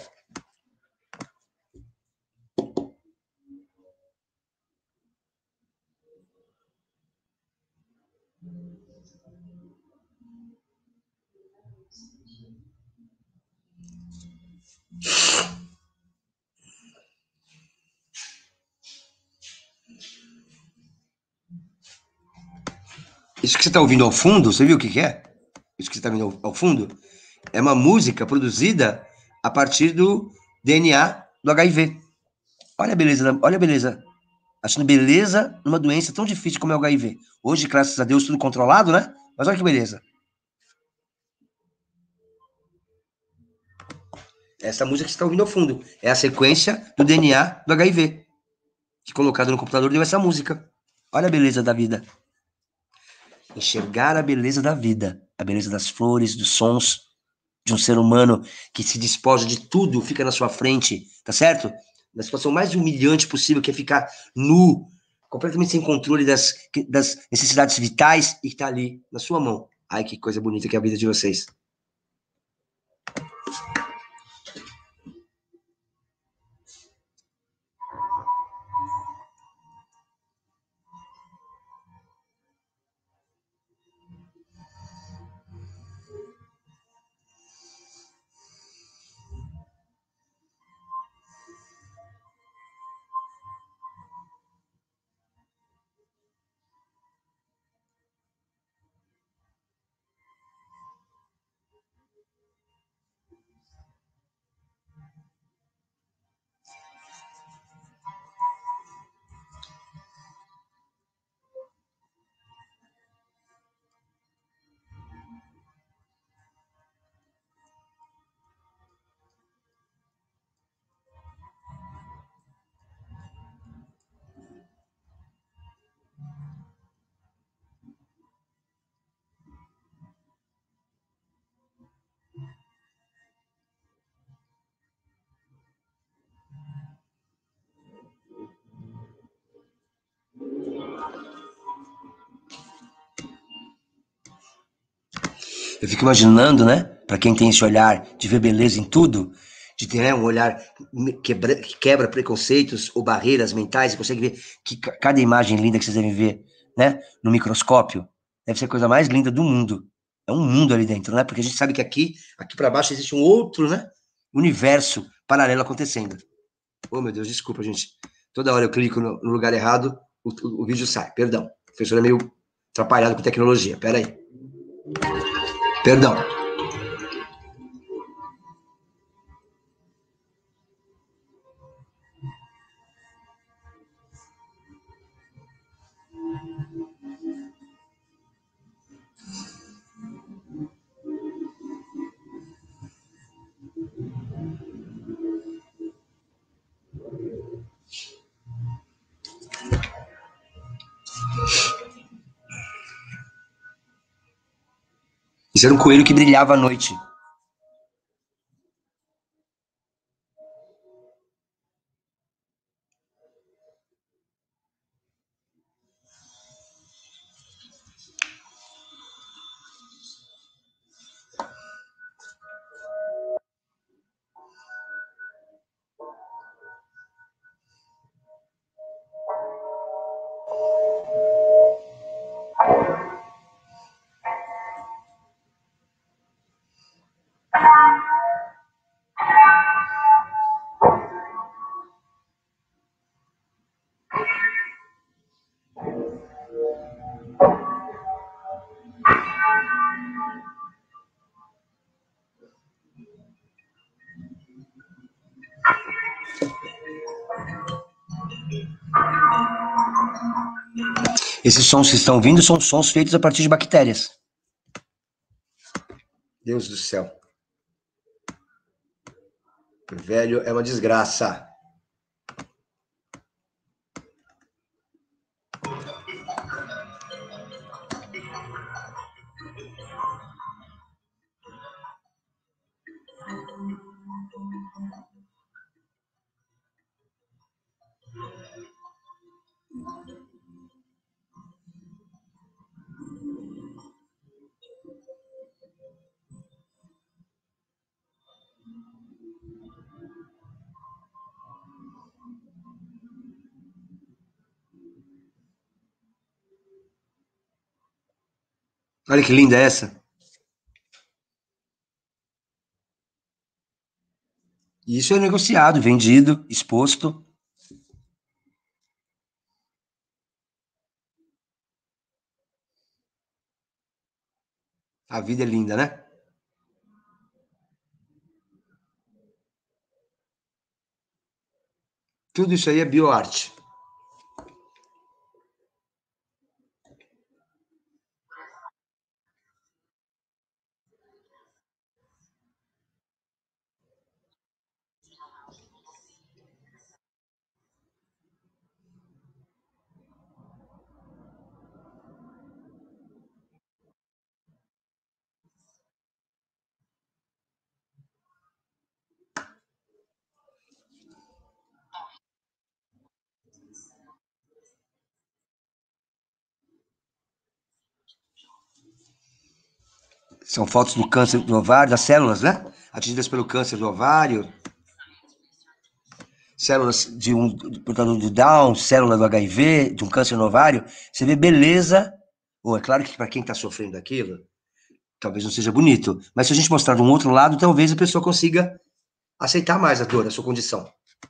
Isso que você está ouvindo ao fundo, você viu o que é? Isso que você está ouvindo ao fundo é uma música produzida a partir do DNA do HIV. Olha a beleza, olha a beleza. Achando beleza numa doença tão difícil como é o HIV. Hoje, graças a Deus, tudo controlado, né? Mas olha que beleza. Essa música que você está ouvindo ao fundo é a sequência do DNA do HIV. Que colocado no computador deu essa música. Olha a beleza da vida. Enxergar a beleza da vida. A beleza das flores, dos sons, de um ser humano que se despoja de tudo, fica na sua frente, tá certo? Na situação mais humilhante possível, que é ficar nu, completamente sem controle das necessidades vitais e que tá ali na sua mão. Ai, que coisa bonita que é a vida de vocês. Eu fico imaginando, né? Para quem tem esse olhar de ver beleza em tudo, de ter, né, um olhar que quebra preconceitos ou barreiras mentais, você consegue ver que cada imagem linda que vocês devem ver, né, no microscópio, deve ser a coisa mais linda do mundo. É um mundo ali dentro, né? Porque a gente sabe que aqui para baixo existe um outro, né, universo paralelo acontecendo. Oh, meu Deus, desculpa, gente. Toda hora eu clico no lugar errado, o vídeo sai. Perdão. O professor é meio atrapalhado com tecnologia. Pera aí. Perdão. Isso era um coelho que brilhava à noite. Esses sons que estão vindo são sons feitos a partir de bactérias. Deus do céu. O velho é uma desgraça. Olha que linda essa. Isso é negociado, vendido, exposto. A vida é linda, né? Tudo isso aí é bioarte. São fotos do câncer do ovário, das células, né? Atingidas pelo câncer do ovário. Células portanto, de Down, célula do HIV, de um câncer no ovário. Você vê beleza. Ou é claro que para quem está sofrendo daquilo, talvez não seja bonito. Mas se a gente mostrar de um outro lado, talvez a pessoa consiga aceitar mais a dor, a sua condição.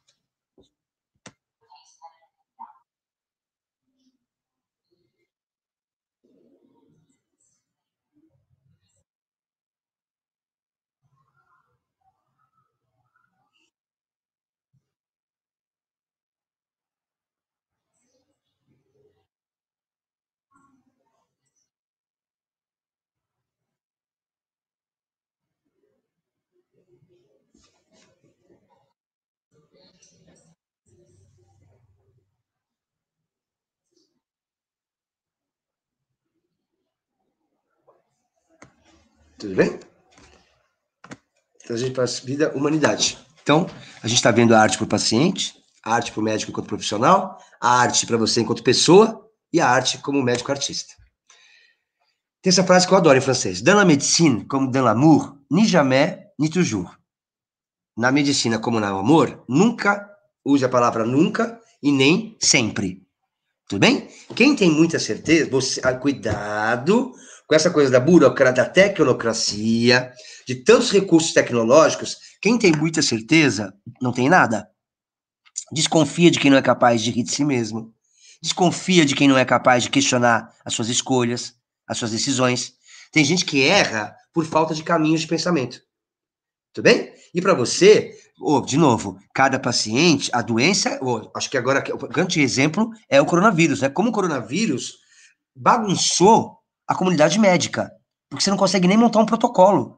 Tudo bem? Então, a gente passa vida, humanidade. Então, a gente está vendo a arte para o paciente, a arte para o médico enquanto profissional, a arte para você enquanto pessoa e a arte como médico artista. Tem essa frase que eu adoro em francês. Dans la médecine, comme dans l'amour, ni jamais, ni toujours. na medicina como no amor, nunca use a palavra nunca e nem sempre. Tudo bem? Quem tem muita certeza, cuidado com essa coisa da burocracia, da tecnocracia, de tantos recursos tecnológicos. Quem tem muita certeza, não tem nada. Desconfia de quem não é capaz de rir de si mesmo. Desconfia de quem não é capaz de questionar as suas escolhas, as suas decisões. Tem gente que erra por falta de caminhos de pensamento. Tudo bem? E para você, de novo, cada paciente, a doença, acho que agora o grande exemplo é o coronavírus, né? Como o coronavírus bagunçou a comunidade médica, porque você não consegue nem montar um protocolo.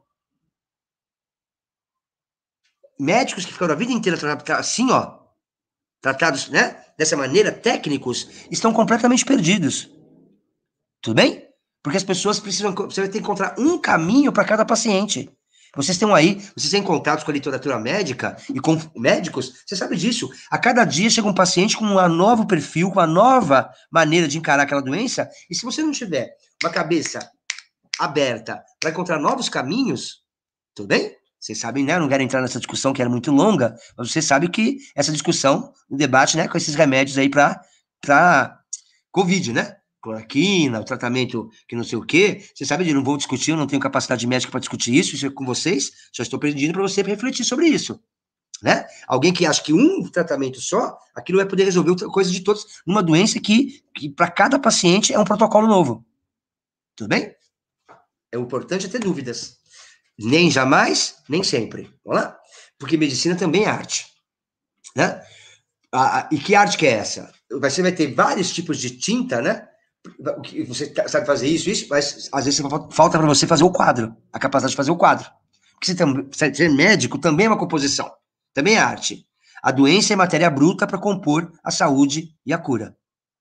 Médicos que ficaram a vida inteira assim, tratados, né, dessa maneira, técnicos, estão completamente perdidos. Tudo bem? Porque as pessoas precisam, você vai ter que encontrar um caminho para cada paciente. Vocês têm contatos com a literatura médica e com médicos, você sabe disso. A cada dia chega um paciente com um novo perfil, com uma nova maneira de encarar aquela doença, e se você não tiver uma cabeça aberta para encontrar novos caminhos, tudo bem? Vocês sabem, né? Eu não quero entrar nessa discussão que era muito longa, mas você sabe que essa discussão, o debate, né, com esses remédios aí para Covid, né? Cloroquina, o tratamento que não sei o quê, você sabe, eu não vou discutir, eu não tenho capacidade médica para discutir isso é com vocês, só estou pedindo para você refletir sobre isso, né? Alguém que acha que um tratamento só, aquilo vai poder resolver outra coisa de todos, numa doença que para cada paciente é um protocolo novo. Tudo bem? É importante ter dúvidas. Nem jamais, nem sempre. Vamos lá? Porque medicina também é arte, né? E que arte que é essa? Você vai ter vários tipos de tinta, né? Você sabe fazer isso, mas às vezes falta para você fazer o quadro, a capacidade de fazer o quadro. Porque ser médico também é uma composição, também é arte. A doença é matéria bruta para compor a saúde e a cura.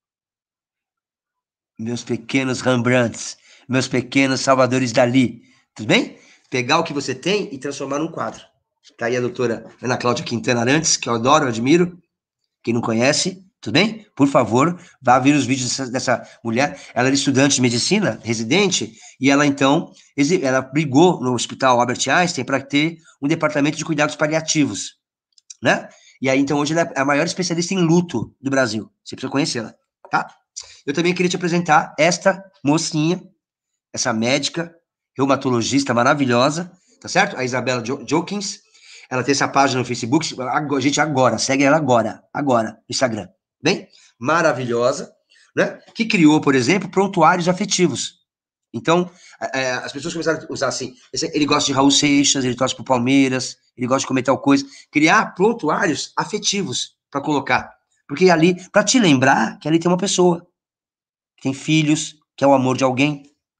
Meus pequenos Rembrandts, meus pequenos Salvadores Dalí, tudo bem? Pegar o que você tem e transformar num quadro. Tá aí a doutora Ana Cláudia Quintana Arantes, que eu adoro, eu admiro. Quem não conhece, tudo bem? Por favor, vá ver os vídeos dessa mulher. Ela era estudante de medicina, residente, e ela, então, ela brigou no Hospital Albert Einstein para ter um departamento de cuidados paliativos, né? E aí, então, hoje ela é a maior especialista em luto do Brasil. Você precisa conhecê-la, tá? Eu também queria te apresentar esta mocinha, essa médica, reumatologista maravilhosa, tá certo? A Isabela Jokins. Ela tem essa página no Facebook, gente, agora, segue ela agora, no Instagram, bem? Maravilhosa, né? Que criou, por exemplo, prontuários afetivos. Então, as pessoas começaram a usar assim, ele gosta de Raul Seixas, ele torce pro Palmeiras, ele gosta de comer tal coisa, criar prontuários afetivos para colocar, porque ali, para te lembrar que ali tem uma pessoa, que tem filhos, que é o amor de alguém.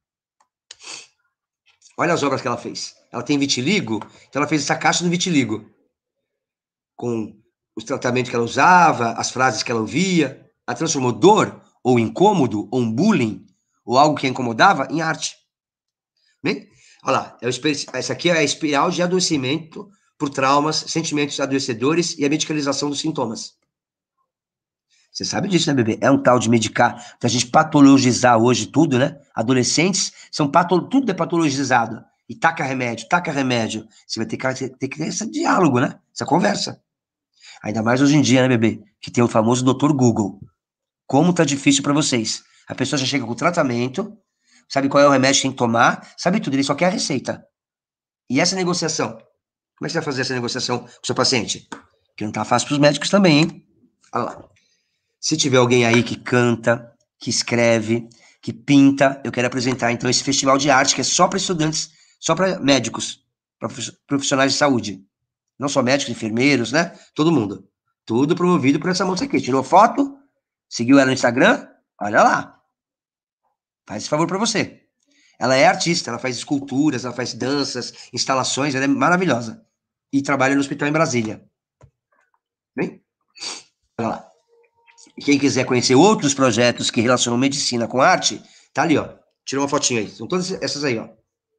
Olha as obras que ela fez. Ela tem vitiligo, então ela fez essa caixa do vitiligo. Com os tratamentos que ela usava, as frases que ela ouvia. Ela transformou dor, ou incômodo, ou um bullying, ou algo que a incomodava, em arte. Bem? Olha lá, essa aqui é a espiral de adoecimento por traumas, sentimentos adoecedores e a medicalização dos sintomas. Você sabe disso, né, bebê? É um tal de medicar, da gente patologizar hoje tudo, né? Adolescentes tudo é patologizado. E taca remédio. Você vai ter que ter esse diálogo, né? Essa conversa. Ainda mais hoje em dia, né, bebê? Que tem o famoso Dr. Google. Como tá difícil para vocês. A pessoa já chega com o tratamento, sabe qual é o remédio que tem que tomar, sabe tudo, ele só quer a receita. E essa negociação? Como é que você vai fazer essa negociação com o seu paciente? Que não tá fácil pros médicos também, hein? Olha lá. Se tiver alguém aí que canta, que escreve, que pinta, eu quero apresentar, então, esse festival de arte, que é só para estudantes, só para médicos, para profissionais de saúde. Não só médicos, enfermeiros, né? Todo mundo. Tudo promovido por essa moça aqui. Tirou foto, seguiu ela no Instagram, olha lá. Faz esse favor para você. Ela é artista, ela faz esculturas, ela faz danças, instalações, ela é maravilhosa. E trabalha no hospital em Brasília. Bem? Olha lá. E quem quiser conhecer outros projetos que relacionam medicina com arte, tá ali, ó. Tirou uma fotinha aí. São todas essas aí, ó.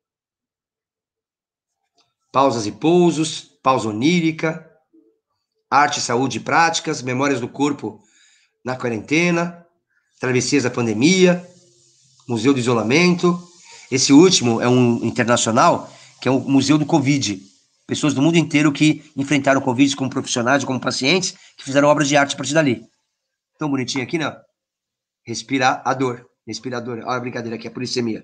Pausas e pousos, pausa onírica, arte, saúde e práticas, memórias do corpo na quarentena, travessias da pandemia, museu do isolamento. Esse último é um internacional, que é o Museu do Covid. pessoas do mundo inteiro que enfrentaram Covid como profissionais, como pacientes, que fizeram obras de arte a partir dali. Tão bonitinho aqui, né? Respirador. Respirador. Olha a brincadeira aqui, a polissemia.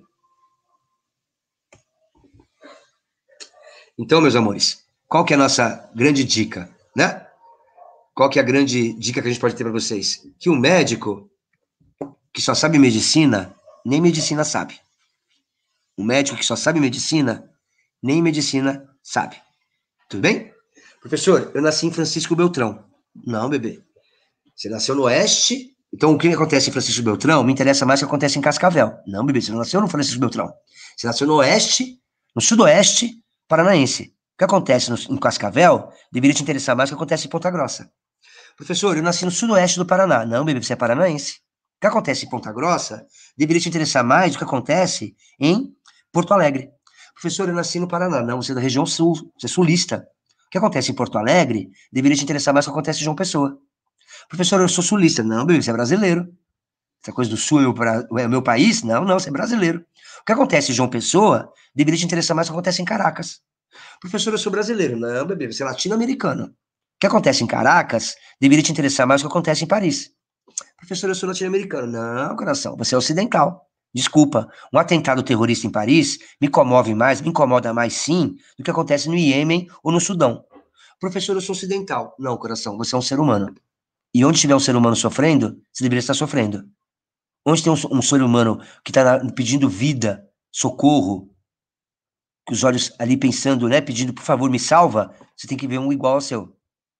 Então, meus amores, qual que é a nossa grande dica, né? Qual que é a grande dica que a gente pode ter para vocês? Que um médico que só sabe medicina, nem medicina sabe. Um médico que só sabe medicina, nem medicina sabe. Tudo bem? Professor, eu nasci em Francisco Beltrão. Não, bebê. Você nasceu no Oeste. Então, o que acontece em Francisco Beltrão me interessa mais o que acontece em Cascavel. Não, bebê, você não nasceu no Francisco Beltrão. Você nasceu no Oeste, no Sudoeste paranaense. O que acontece em Cascavel deveria te interessar mais do que acontece em Ponta Grossa. Professor, eu nasci no Sudoeste do Paraná. Não, bebê, você é paranaense. O que acontece em Ponta Grossa deveria te interessar mais do que acontece em Porto Alegre. Professor, eu nasci no Paraná. Não, você é da região sul, você é sulista. O que acontece em Porto Alegre deveria te interessar mais do que acontece em João Pessoa. Professor, eu sou sulista. Não, bebê, você é brasileiro. Essa coisa do sul é o meu país? Não, você é brasileiro. O que acontece em João Pessoa deveria te interessar mais do que acontece em Caracas. Professor, eu sou brasileiro. Não, bebê, você é latino-americano. O que acontece em Caracas deveria te interessar mais do que acontece em Paris. Professor, eu sou latino-americano. Não, coração, você é ocidental. Desculpa, um atentado terrorista em Paris me incomoda mais sim, do que acontece no Iêmen ou no Sudão. Professor, eu sou ocidental. Não, coração, você é um ser humano. E onde tiver um ser humano sofrendo, você deveria estar sofrendo. Onde tem um ser humano que está pedindo vida, socorro, com os olhos ali pensando, né, pedindo, por favor, me salva, você tem que ver um igual ao seu.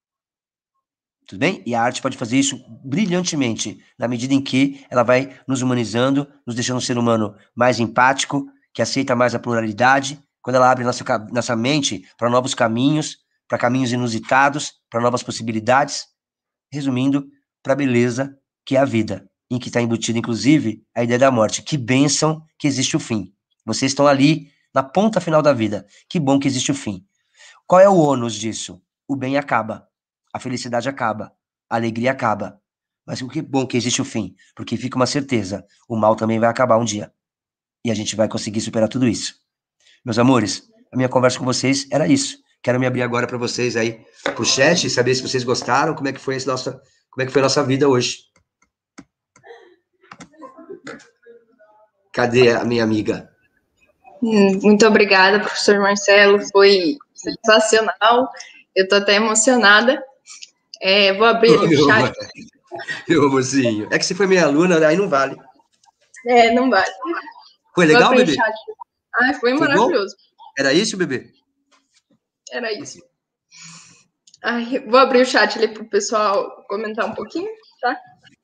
Tudo bem? E a arte pode fazer isso brilhantemente, na medida em que ela vai nos humanizando, nos deixando um ser humano mais empático, que aceita mais a pluralidade, quando ela abre nossa mente para novos caminhos, para caminhos inusitados, para novas possibilidades, resumindo, para a beleza que é a vida, em que está embutida, inclusive, a ideia da morte. Que bênção que existe o fim. Vocês estão ali, na ponta final da vida. Que bom que existe o fim. Qual é o ônus disso? O bem acaba. A felicidade acaba, a alegria acaba. Mas o que bom que existe o fim, porque fica uma certeza, o mal também vai acabar um dia. E a gente vai conseguir superar tudo isso. Meus amores, a minha conversa com vocês era isso. Quero me abrir agora para vocês aí, pro chat, saber se vocês gostaram, como é que foi a nossa vida hoje. Cadê a minha amiga? Muito obrigada, professor Marcelo, foi sensacional. Eu tô até emocionada. Vou abrir o chat. Meu amorzinho. É que se foi minha aluna, aí não vale. Não vale. Foi legal, bebê? Foi maravilhoso. Bom? Era isso, bebê? Era isso. Vou abrir o chat ali para o pessoal comentar um pouquinho, tá?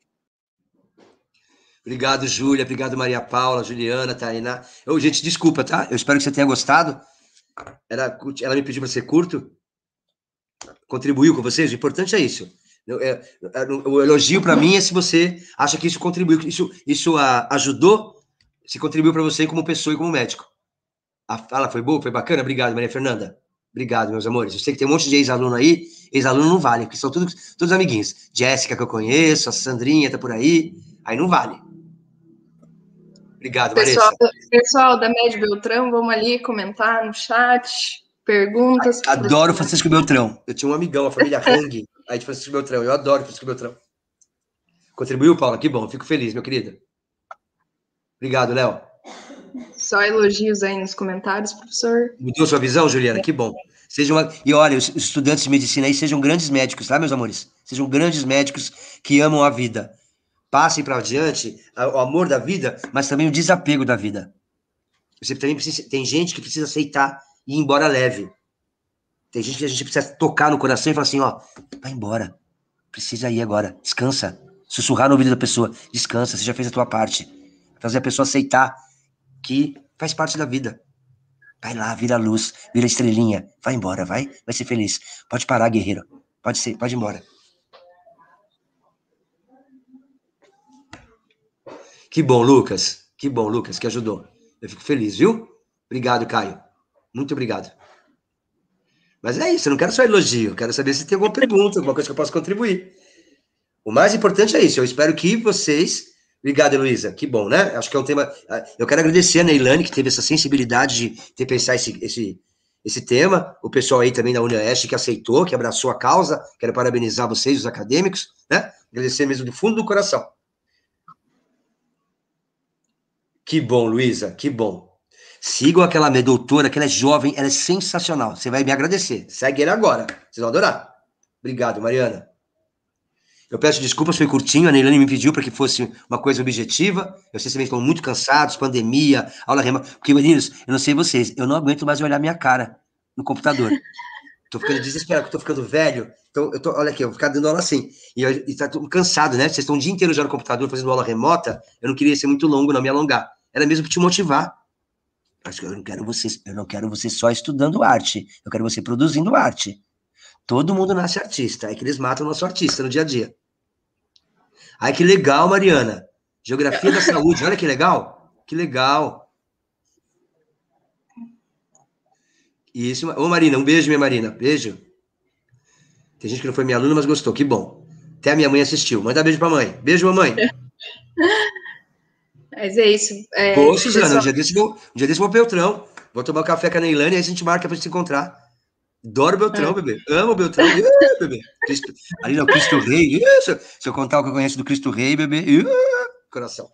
Obrigado, Júlia. Obrigado, Maria Paula, Juliana, Tainá. Gente, desculpa, tá? Eu espero que você tenha gostado. Ela me pediu para ser curto. Contribuiu com vocês? O importante é isso. O elogio para mim é se você acha que isso contribuiu, isso ajudou, se contribuiu para você como pessoa e como médico. A fala foi boa? Foi bacana? Obrigado, Maria Fernanda. Obrigado, meus amores. Eu sei que tem um monte de ex-aluno aí. Ex-aluno não vale, porque são todos amiguinhos. Jéssica, que eu conheço, a Sandrinha tá por aí. Aí não vale. Obrigado, Marissa. Pessoal da Médio Beltrão, vamos ali comentar no chat, perguntas. Adoro Francisco Beltrão. Eu tinha um amigão, a família Hang, aí de Francisco Beltrão. Eu adoro Francisco Beltrão. Contribuiu, Paula? Que bom. Fico feliz, meu querido. Obrigado, Léo. Só elogios aí nos comentários, professor. Mudou sua visão, Juliana? Que bom. E olha, os estudantes de medicina aí sejam grandes médicos, tá, meus amores? Sejam grandes médicos que amam a vida. Passem para adiante o amor da vida, mas também o desapego da vida. Você também tem gente que precisa aceitar e ir embora leve. Tem gente que a gente precisa tocar no coração e falar assim, ó, vai embora. Precisa ir agora. Descansa. Sussurrar no ouvido da pessoa. Descansa, você já fez a tua parte. Fazer a pessoa aceitar que faz parte da vida. Vai lá, vira a luz, vira a estrelinha. Vai embora, vai ser feliz. Pode parar, guerreiro. Pode ir embora. Que bom, Lucas, que ajudou. Eu fico feliz, viu? Obrigado, Caio. Muito obrigado. Mas é isso, eu não quero só elogio. Eu quero saber se tem alguma pergunta, alguma coisa que eu possa contribuir. O mais importante é isso. Eu espero que vocês... Obrigado, Heloísa. Que bom, né? Acho que é um tema... Eu quero agradecer a Neilane, que teve essa sensibilidade de ter pensado esse tema, o pessoal aí também da UniOeste que aceitou, que abraçou a causa, quero parabenizar vocês, os acadêmicos, né? Agradecer mesmo do fundo do coração. Que bom, Luísa, que bom. Sigam aquela minha doutora, que ela é jovem, ela é sensacional. Você vai me agradecer. Segue ela agora. Vocês vão adorar. Obrigado, Mariana. Eu peço desculpas, foi curtinho, a Neilane me pediu para que fosse uma coisa objetiva. Eu sei que vocês estão muito cansados, pandemia, aula remota. Porque, meninos, eu não sei vocês, eu não aguento mais olhar minha cara no computador. Tô ficando desesperado, tô ficando velho. Então, olha aqui, eu vou ficar dando aula assim. E tá cansado, né? Vocês estão o dia inteiro já no computador fazendo aula remota. Eu não queria ser muito longo, não me alongar. Era mesmo para te motivar. Acho que eu não quero você só estudando arte. Eu quero você produzindo arte. Todo mundo nasce artista. É que eles matam o nosso artista no dia a dia. Ai, que legal, Mariana. Geografia da saúde. Olha que legal. Que legal. Isso. Ô, Marina, um beijo, minha Marina. Beijo. Tem gente que não foi minha aluna, mas gostou. Que bom. Até a minha mãe assistiu. Manda beijo pra mãe. Beijo, mamãe. Mas é isso. Ô, Suzana, Pessoal... um dia desse vou pro Beltrão. Vou tomar um café com a Neilane e aí a gente marca pra gente se encontrar. Adoro o Beltrão, bebê. Amo o Beltrão. Bebê. Ali no Cristo Rei. Se eu contar o que eu conheço do Cristo Rei, bebê. Coração.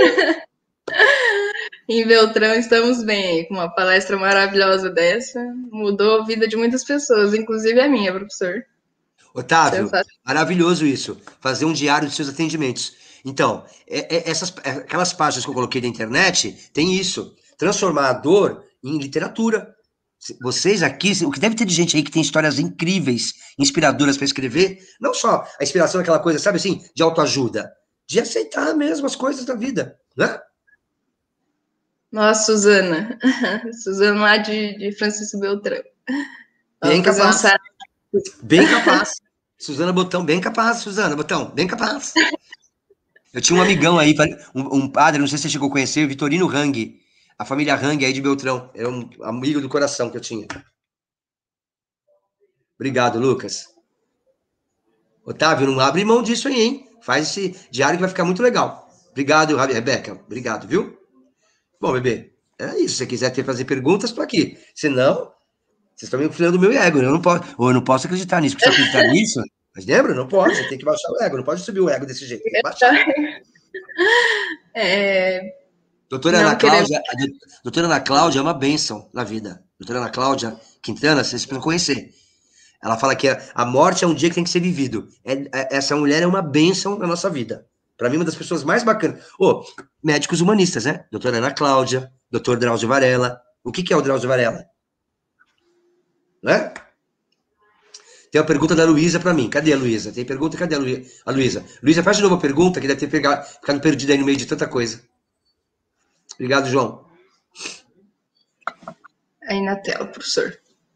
Em Beltrão estamos bem, com uma palestra maravilhosa dessa. Mudou a vida de muitas pessoas, inclusive a minha, professor. Otávio, maravilhoso isso. Fazer um diário dos seus atendimentos. Então, aquelas páginas que eu coloquei na internet, tem isso. Transformar a dor em literatura. Vocês aqui, o que deve ter de gente aí que tem histórias incríveis, inspiradoras para escrever, não só a inspiração daquela coisa, sabe assim, de autoajuda, de aceitar mesmo as coisas da vida, né? Nossa, Suzana. Suzana lá de Francisco Beltrão. Bem capaz. Bem capaz. Suzana Botão, bem capaz, Suzana Botão, bem capaz. Eu tinha um amigão aí, um padre, não sei se você chegou a conhecer, o Vitorino Rang, a família Rang aí de Beltrão. Era um amigo do coração que eu tinha. Obrigado, Lucas. Otávio, não abre mão disso aí, hein? Faz esse diário que vai ficar muito legal. Obrigado, Rebeca. Obrigado, viu? Bom, bebê, é isso. Se você quiser fazer perguntas, tô aqui. Senão, vocês estão me inflando o meu ego. Eu não posso acreditar nisso. Porque se eu acreditar nisso, mas lembra? Não pode. Tem que baixar o ego. Não pode subir o ego desse jeito. Tem que baixar. Doutora Ana Cláudia é uma bênção na vida. Doutora Ana Cláudia Quintana, vocês precisam conhecer. Ela fala que a morte é um dia que tem que ser vivido. Essa mulher é uma bênção na nossa vida. Para mim, uma das pessoas mais bacanas. Médicos humanistas, né? Doutora Ana Cláudia, doutor Drauzio Varela. O que é o Drauzio Varela? Né? Tem uma pergunta da Luísa para mim. Cadê a Luísa? Tem pergunta? Cadê a Luísa? Luísa, faz de novo a pergunta, que deve ter ficado perdida aí no meio de tanta coisa. Obrigado, João. Aí na tela, professor.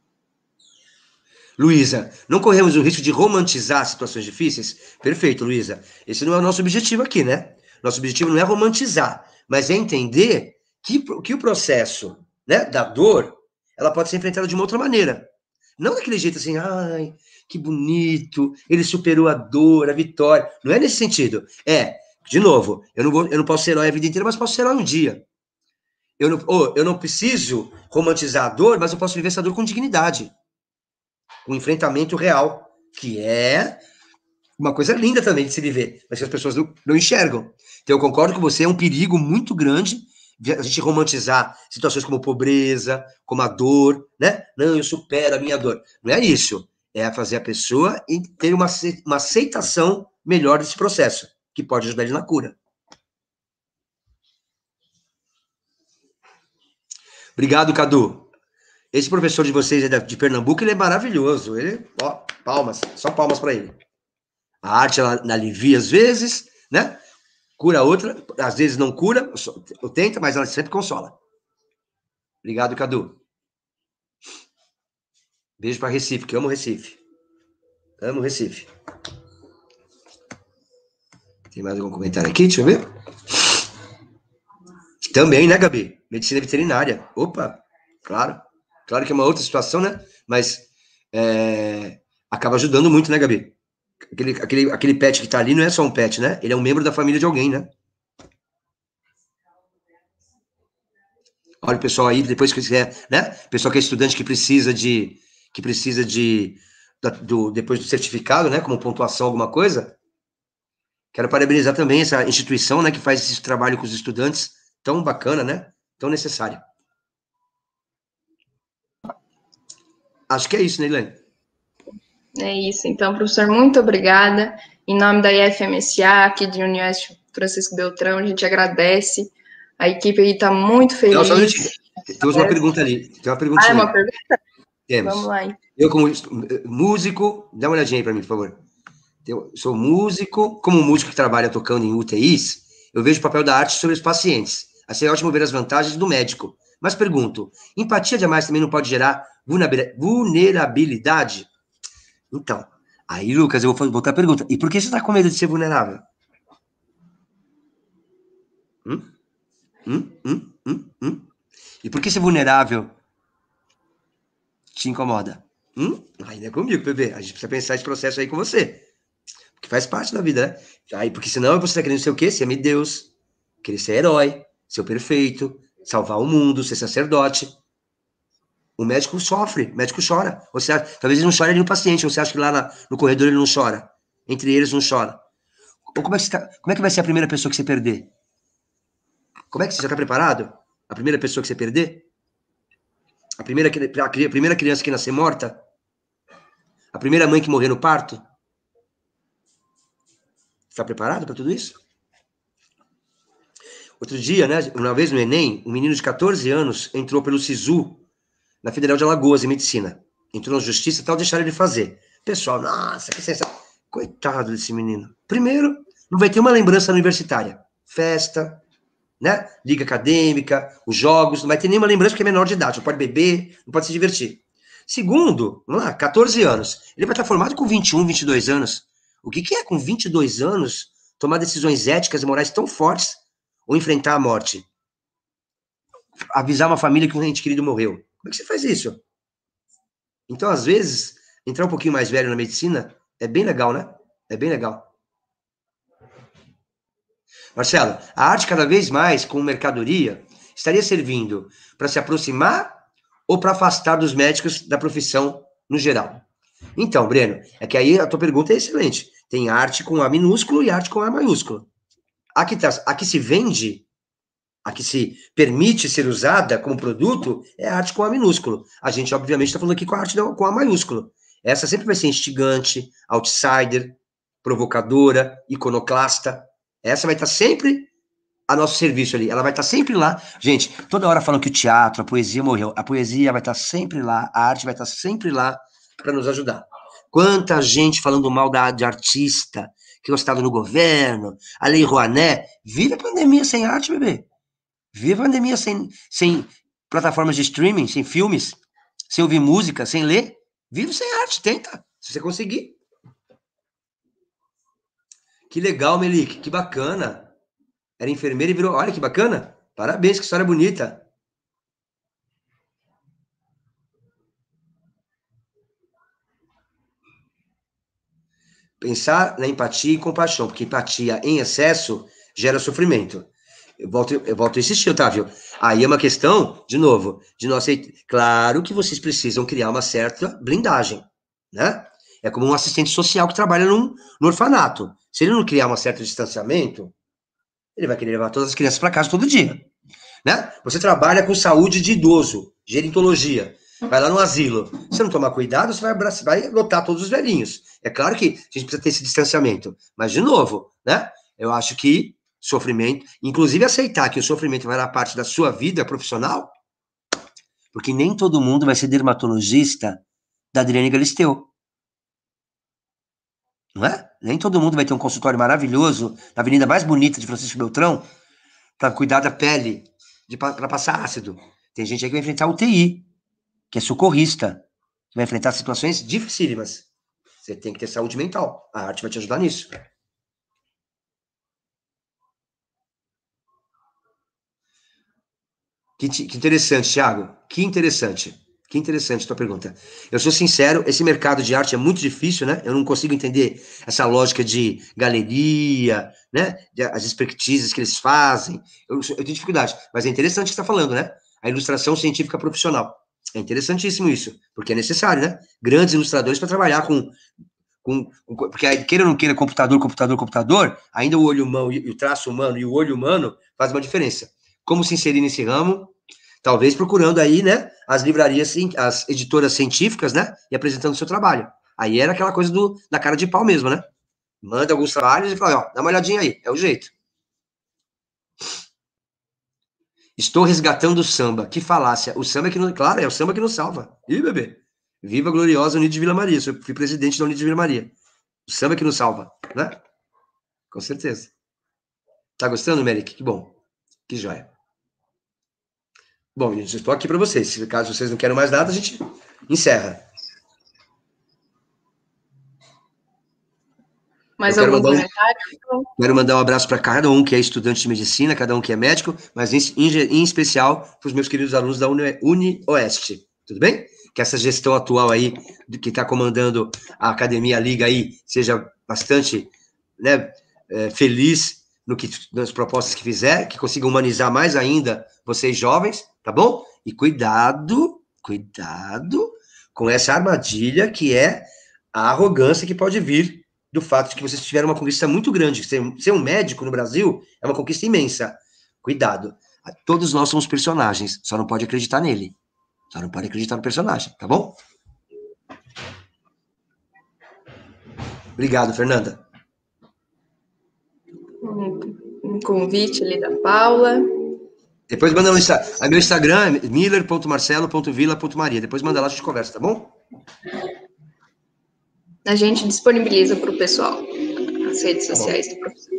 Luísa, não corremos o risco de romantizar situações difíceis? Perfeito, Luísa. Esse não é o nosso objetivo aqui, né? Nosso objetivo não é romantizar, mas é entender que o processo, né, da dor, ela pode ser enfrentada de uma outra maneira. Não daquele jeito assim, ai, que bonito, ele superou a dor, a vitória. Não é nesse sentido. De novo, eu não posso ser herói a vida inteira, mas posso ser herói um dia. Eu não preciso romantizar a dor, mas eu posso viver essa dor com dignidade. Com enfrentamento real, que é uma coisa linda também de se viver, mas que as pessoas não enxergam. Então eu concordo com você, é um perigo muito grande a gente romantizar situações como pobreza, como a dor, né? Não, eu supero a minha dor. Não é isso. É fazer a pessoa ter uma aceitação melhor desse processo, que pode ajudar ele na cura. Obrigado, Cadu. Esse professor de vocês de Pernambuco, ele é maravilhoso. Ele, palmas, só palmas para ele. A arte, ela alivia às vezes, né? Cura outra, às vezes não cura, tenta, mas ela sempre consola. Obrigado, Cadu. Beijo para Recife, que eu amo Recife. Amo Recife. Tem mais algum comentário aqui? Deixa eu ver. Também, né, Gabi? Medicina veterinária. Opa, claro. Claro que é uma outra situação, né? Mas acaba ajudando muito, né, Gabi? Aquele pet que tá ali não é só um pet, né? Ele é um membro da família de alguém, né? Olha o pessoal aí, depois que quiser, né? Pessoal que é estudante depois do certificado, né? Como pontuação, alguma coisa. Quero parabenizar também essa instituição, né? Que faz esse trabalho com os estudantes tão bacana, né? Tão necessário. Acho que é isso, né, Elaine? É isso. Então, professor, muito obrigada. Em nome da IFMSA, aqui de Universidade Francisco Beltrão, a gente agradece. A equipe aí está muito feliz. Não, só um minutinho. Temos uma pergunta ali. Tem uma perguntinha. Ah, é uma pergunta? Temos. Vamos lá. Eu, como músico, dá uma olhadinha aí para mim, por favor. Eu sou músico, como músico que trabalha tocando em UTIs, eu vejo o papel da arte sobre os pacientes. Assim é ótimo ver as vantagens do médico. Mas pergunto, empatia demais também não pode gerar vulnerabilidade? Então, aí, Lucas, eu vou voltar à pergunta. E por que você está com medo de ser vulnerável? E por que ser vulnerável te incomoda? Ainda é comigo, bebê. A gente precisa pensar esse processo aí com você. Porque faz parte da vida, né? Aí, porque senão você tá querendo ser o quê? Ser Deus, querer ser herói, ser o perfeito, salvar o mundo, ser sacerdote. O médico sofre, o médico chora. Você, talvez ele não chore ali no paciente, ou você acha que lá no corredor ele não chora? Entre eles não chora. Ou como é que vai ser a primeira pessoa que você perder? Como é que você já está preparado? A primeira pessoa que você perder? A primeira criança que nascer morta? A primeira mãe que morrer no parto? Está preparado para tudo isso? Outro dia, né, uma vez no Enem, um menino de 14 anos entrou pelo SISU na Federal de Alagoas, em medicina. Entrou na justiça e tal, deixaram ele fazer. Pessoal, nossa, que sensação. Coitado desse menino. Primeiro, não vai ter uma lembrança universitária. Festa, né? Liga acadêmica, os jogos, não vai ter nenhuma lembrança porque é menor de idade, não pode beber, não pode se divertir. Segundo, vamos lá, 14 anos. Ele vai estar formado com 21, 22 anos. O que é com 22 anos tomar decisões éticas e morais tão fortes ou enfrentar a morte? Avisar uma família que um ente querido morreu. Como é que você faz isso? Então, às vezes, entrar um pouquinho mais velho na medicina é bem legal, né? É bem legal. Marcelo, a arte cada vez mais, como mercadoria, estaria servindo para se aproximar ou para afastar dos médicos da profissão no geral? Então, Breno, é que aí a tua pergunta é excelente. Tem arte com A minúsculo e arte com A maiúsculo. A que se vende, a que se permite ser usada como produto, é a arte com A minúsculo. A gente, obviamente, está falando aqui com a arte com A maiúsculo. Essa sempre vai ser instigante, outsider, provocadora, iconoclasta. Essa vai estar sempre a nosso serviço ali. Ela vai estar sempre lá. Gente, toda hora falam que o teatro, a poesia morreu. A poesia vai estar sempre lá, a arte vai estar sempre lá para nos ajudar. Quanta gente falando mal de artista, que gostava no governo, a Lei Rouanet. Vive a pandemia sem arte, bebê. Vive a pandemia sem plataformas de streaming, sem filmes, sem ouvir música, sem ler. Vive sem arte, tenta, se você conseguir. Que legal, Melik, que bacana. Era enfermeira e virou. Olha que bacana. Parabéns, que história bonita. Pensar na empatia e compaixão, porque empatia em excesso gera sofrimento. Eu volto a insistir, Otávio. Aí é uma questão, de novo, de nós. Claro que vocês precisam criar uma certa blindagem, né? É como um assistente social que trabalha no orfanato. Se ele não criar um certo distanciamento, ele vai querer levar todas as crianças para casa todo dia, né? Você trabalha com saúde de idoso, gerontologia, vai lá no asilo. Se não tomar cuidado, você vai lotar todos os velhinhos. É claro que a gente precisa ter esse distanciamento, mas de novo, né? Eu acho que sofrimento, inclusive aceitar que o sofrimento vai na parte da sua vida profissional, porque nem todo mundo vai ser dermatologista da Adriane Galisteu. Não é? Nem todo mundo vai ter um consultório maravilhoso na avenida mais bonita de Francisco Beltrão para cuidar da pele, para passar ácido. Tem gente aí que vai enfrentar UTI, que é socorrista, que vai enfrentar situações dificílimas. Você tem que ter saúde mental. A arte vai te ajudar nisso. Que interessante, Thiago. Que interessante. Que interessante a tua pergunta. Eu sou sincero, esse mercado de arte é muito difícil, né? Eu não consigo entender essa lógica de galeria, né? As expertises que eles fazem. Eu tenho dificuldade. Mas é interessante o que você está falando, né? a ilustração científica profissional. É interessantíssimo isso, porque é necessário, né? Grandes ilustradores para trabalhar porque aí, queira ou não queira, computador, ainda o olho humano e o traço humano e o olho humano faz uma diferença. Como se inserir nesse ramo? Talvez procurando aí, né, as livrarias, as editoras científicas, né, e apresentando o seu trabalho. Aí era aquela coisa da cara de pau mesmo, né? Manda alguns trabalhos e fala, ó, dá uma olhadinha aí, é o jeito. Estou resgatando o samba. Que falácia. O samba que não... Claro, é o samba que nos salva. Ih, bebê. Viva a gloriosa Unidos de Vila Maria. Eu fui presidente da Unidos de Vila Maria. O samba que nos salva, né? Com certeza. Tá gostando, Meric? Que bom. Que joia. Bom, gente, eu estou aqui para vocês. Se caso vocês não querem mais nada, a gente encerra. Mais algum comentário? Quero mandar um abraço para cada um que é estudante de medicina, cada um que é médico, mas em especial para os meus queridos alunos da UniOeste. Tudo bem? Que essa gestão atual aí, que está comandando a Academia Liga aí, seja bastante, né, feliz nas propostas que fizer, que consiga humanizar mais ainda vocês jovens, tá bom? E cuidado com essa armadilha que é a arrogância que pode vir do fato de que vocês tiveram uma conquista muito grande. Ser um médico no Brasil é uma conquista imensa. Cuidado. Todos nós somos personagens, só não pode acreditar nele. Só não pode acreditar no personagem, tá bom? Obrigado, Fernanda. Um convite ali da Paula. Depois manda no Instagram. Meu Instagram é miller.marcelo.vila.maria. Depois manda lá, a gente conversa, tá bom? A gente disponibiliza para o pessoal as redes sociais do professor.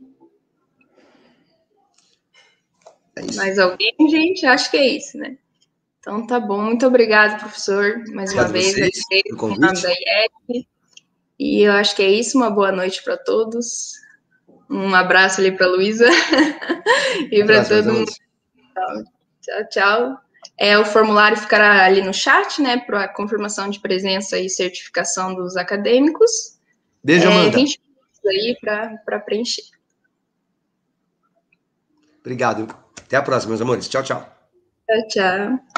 É isso. Mais alguém, gente? Acho que é isso, né? Então tá bom. Muito obrigado, professor, mais uma vez. Pelo convite. Da IEP. E eu acho que é isso. Uma boa noite para todos. Um abraço ali para a Luísa e para todo mundo. Tchau, tchau. O formulário ficará ali no chat, né, para confirmação de presença e certificação dos acadêmicos. Beijo, Amanda. 20 minutos aí para preencher. Obrigado. Até a próxima, meus amores. Tchau, tchau. Tchau, tchau.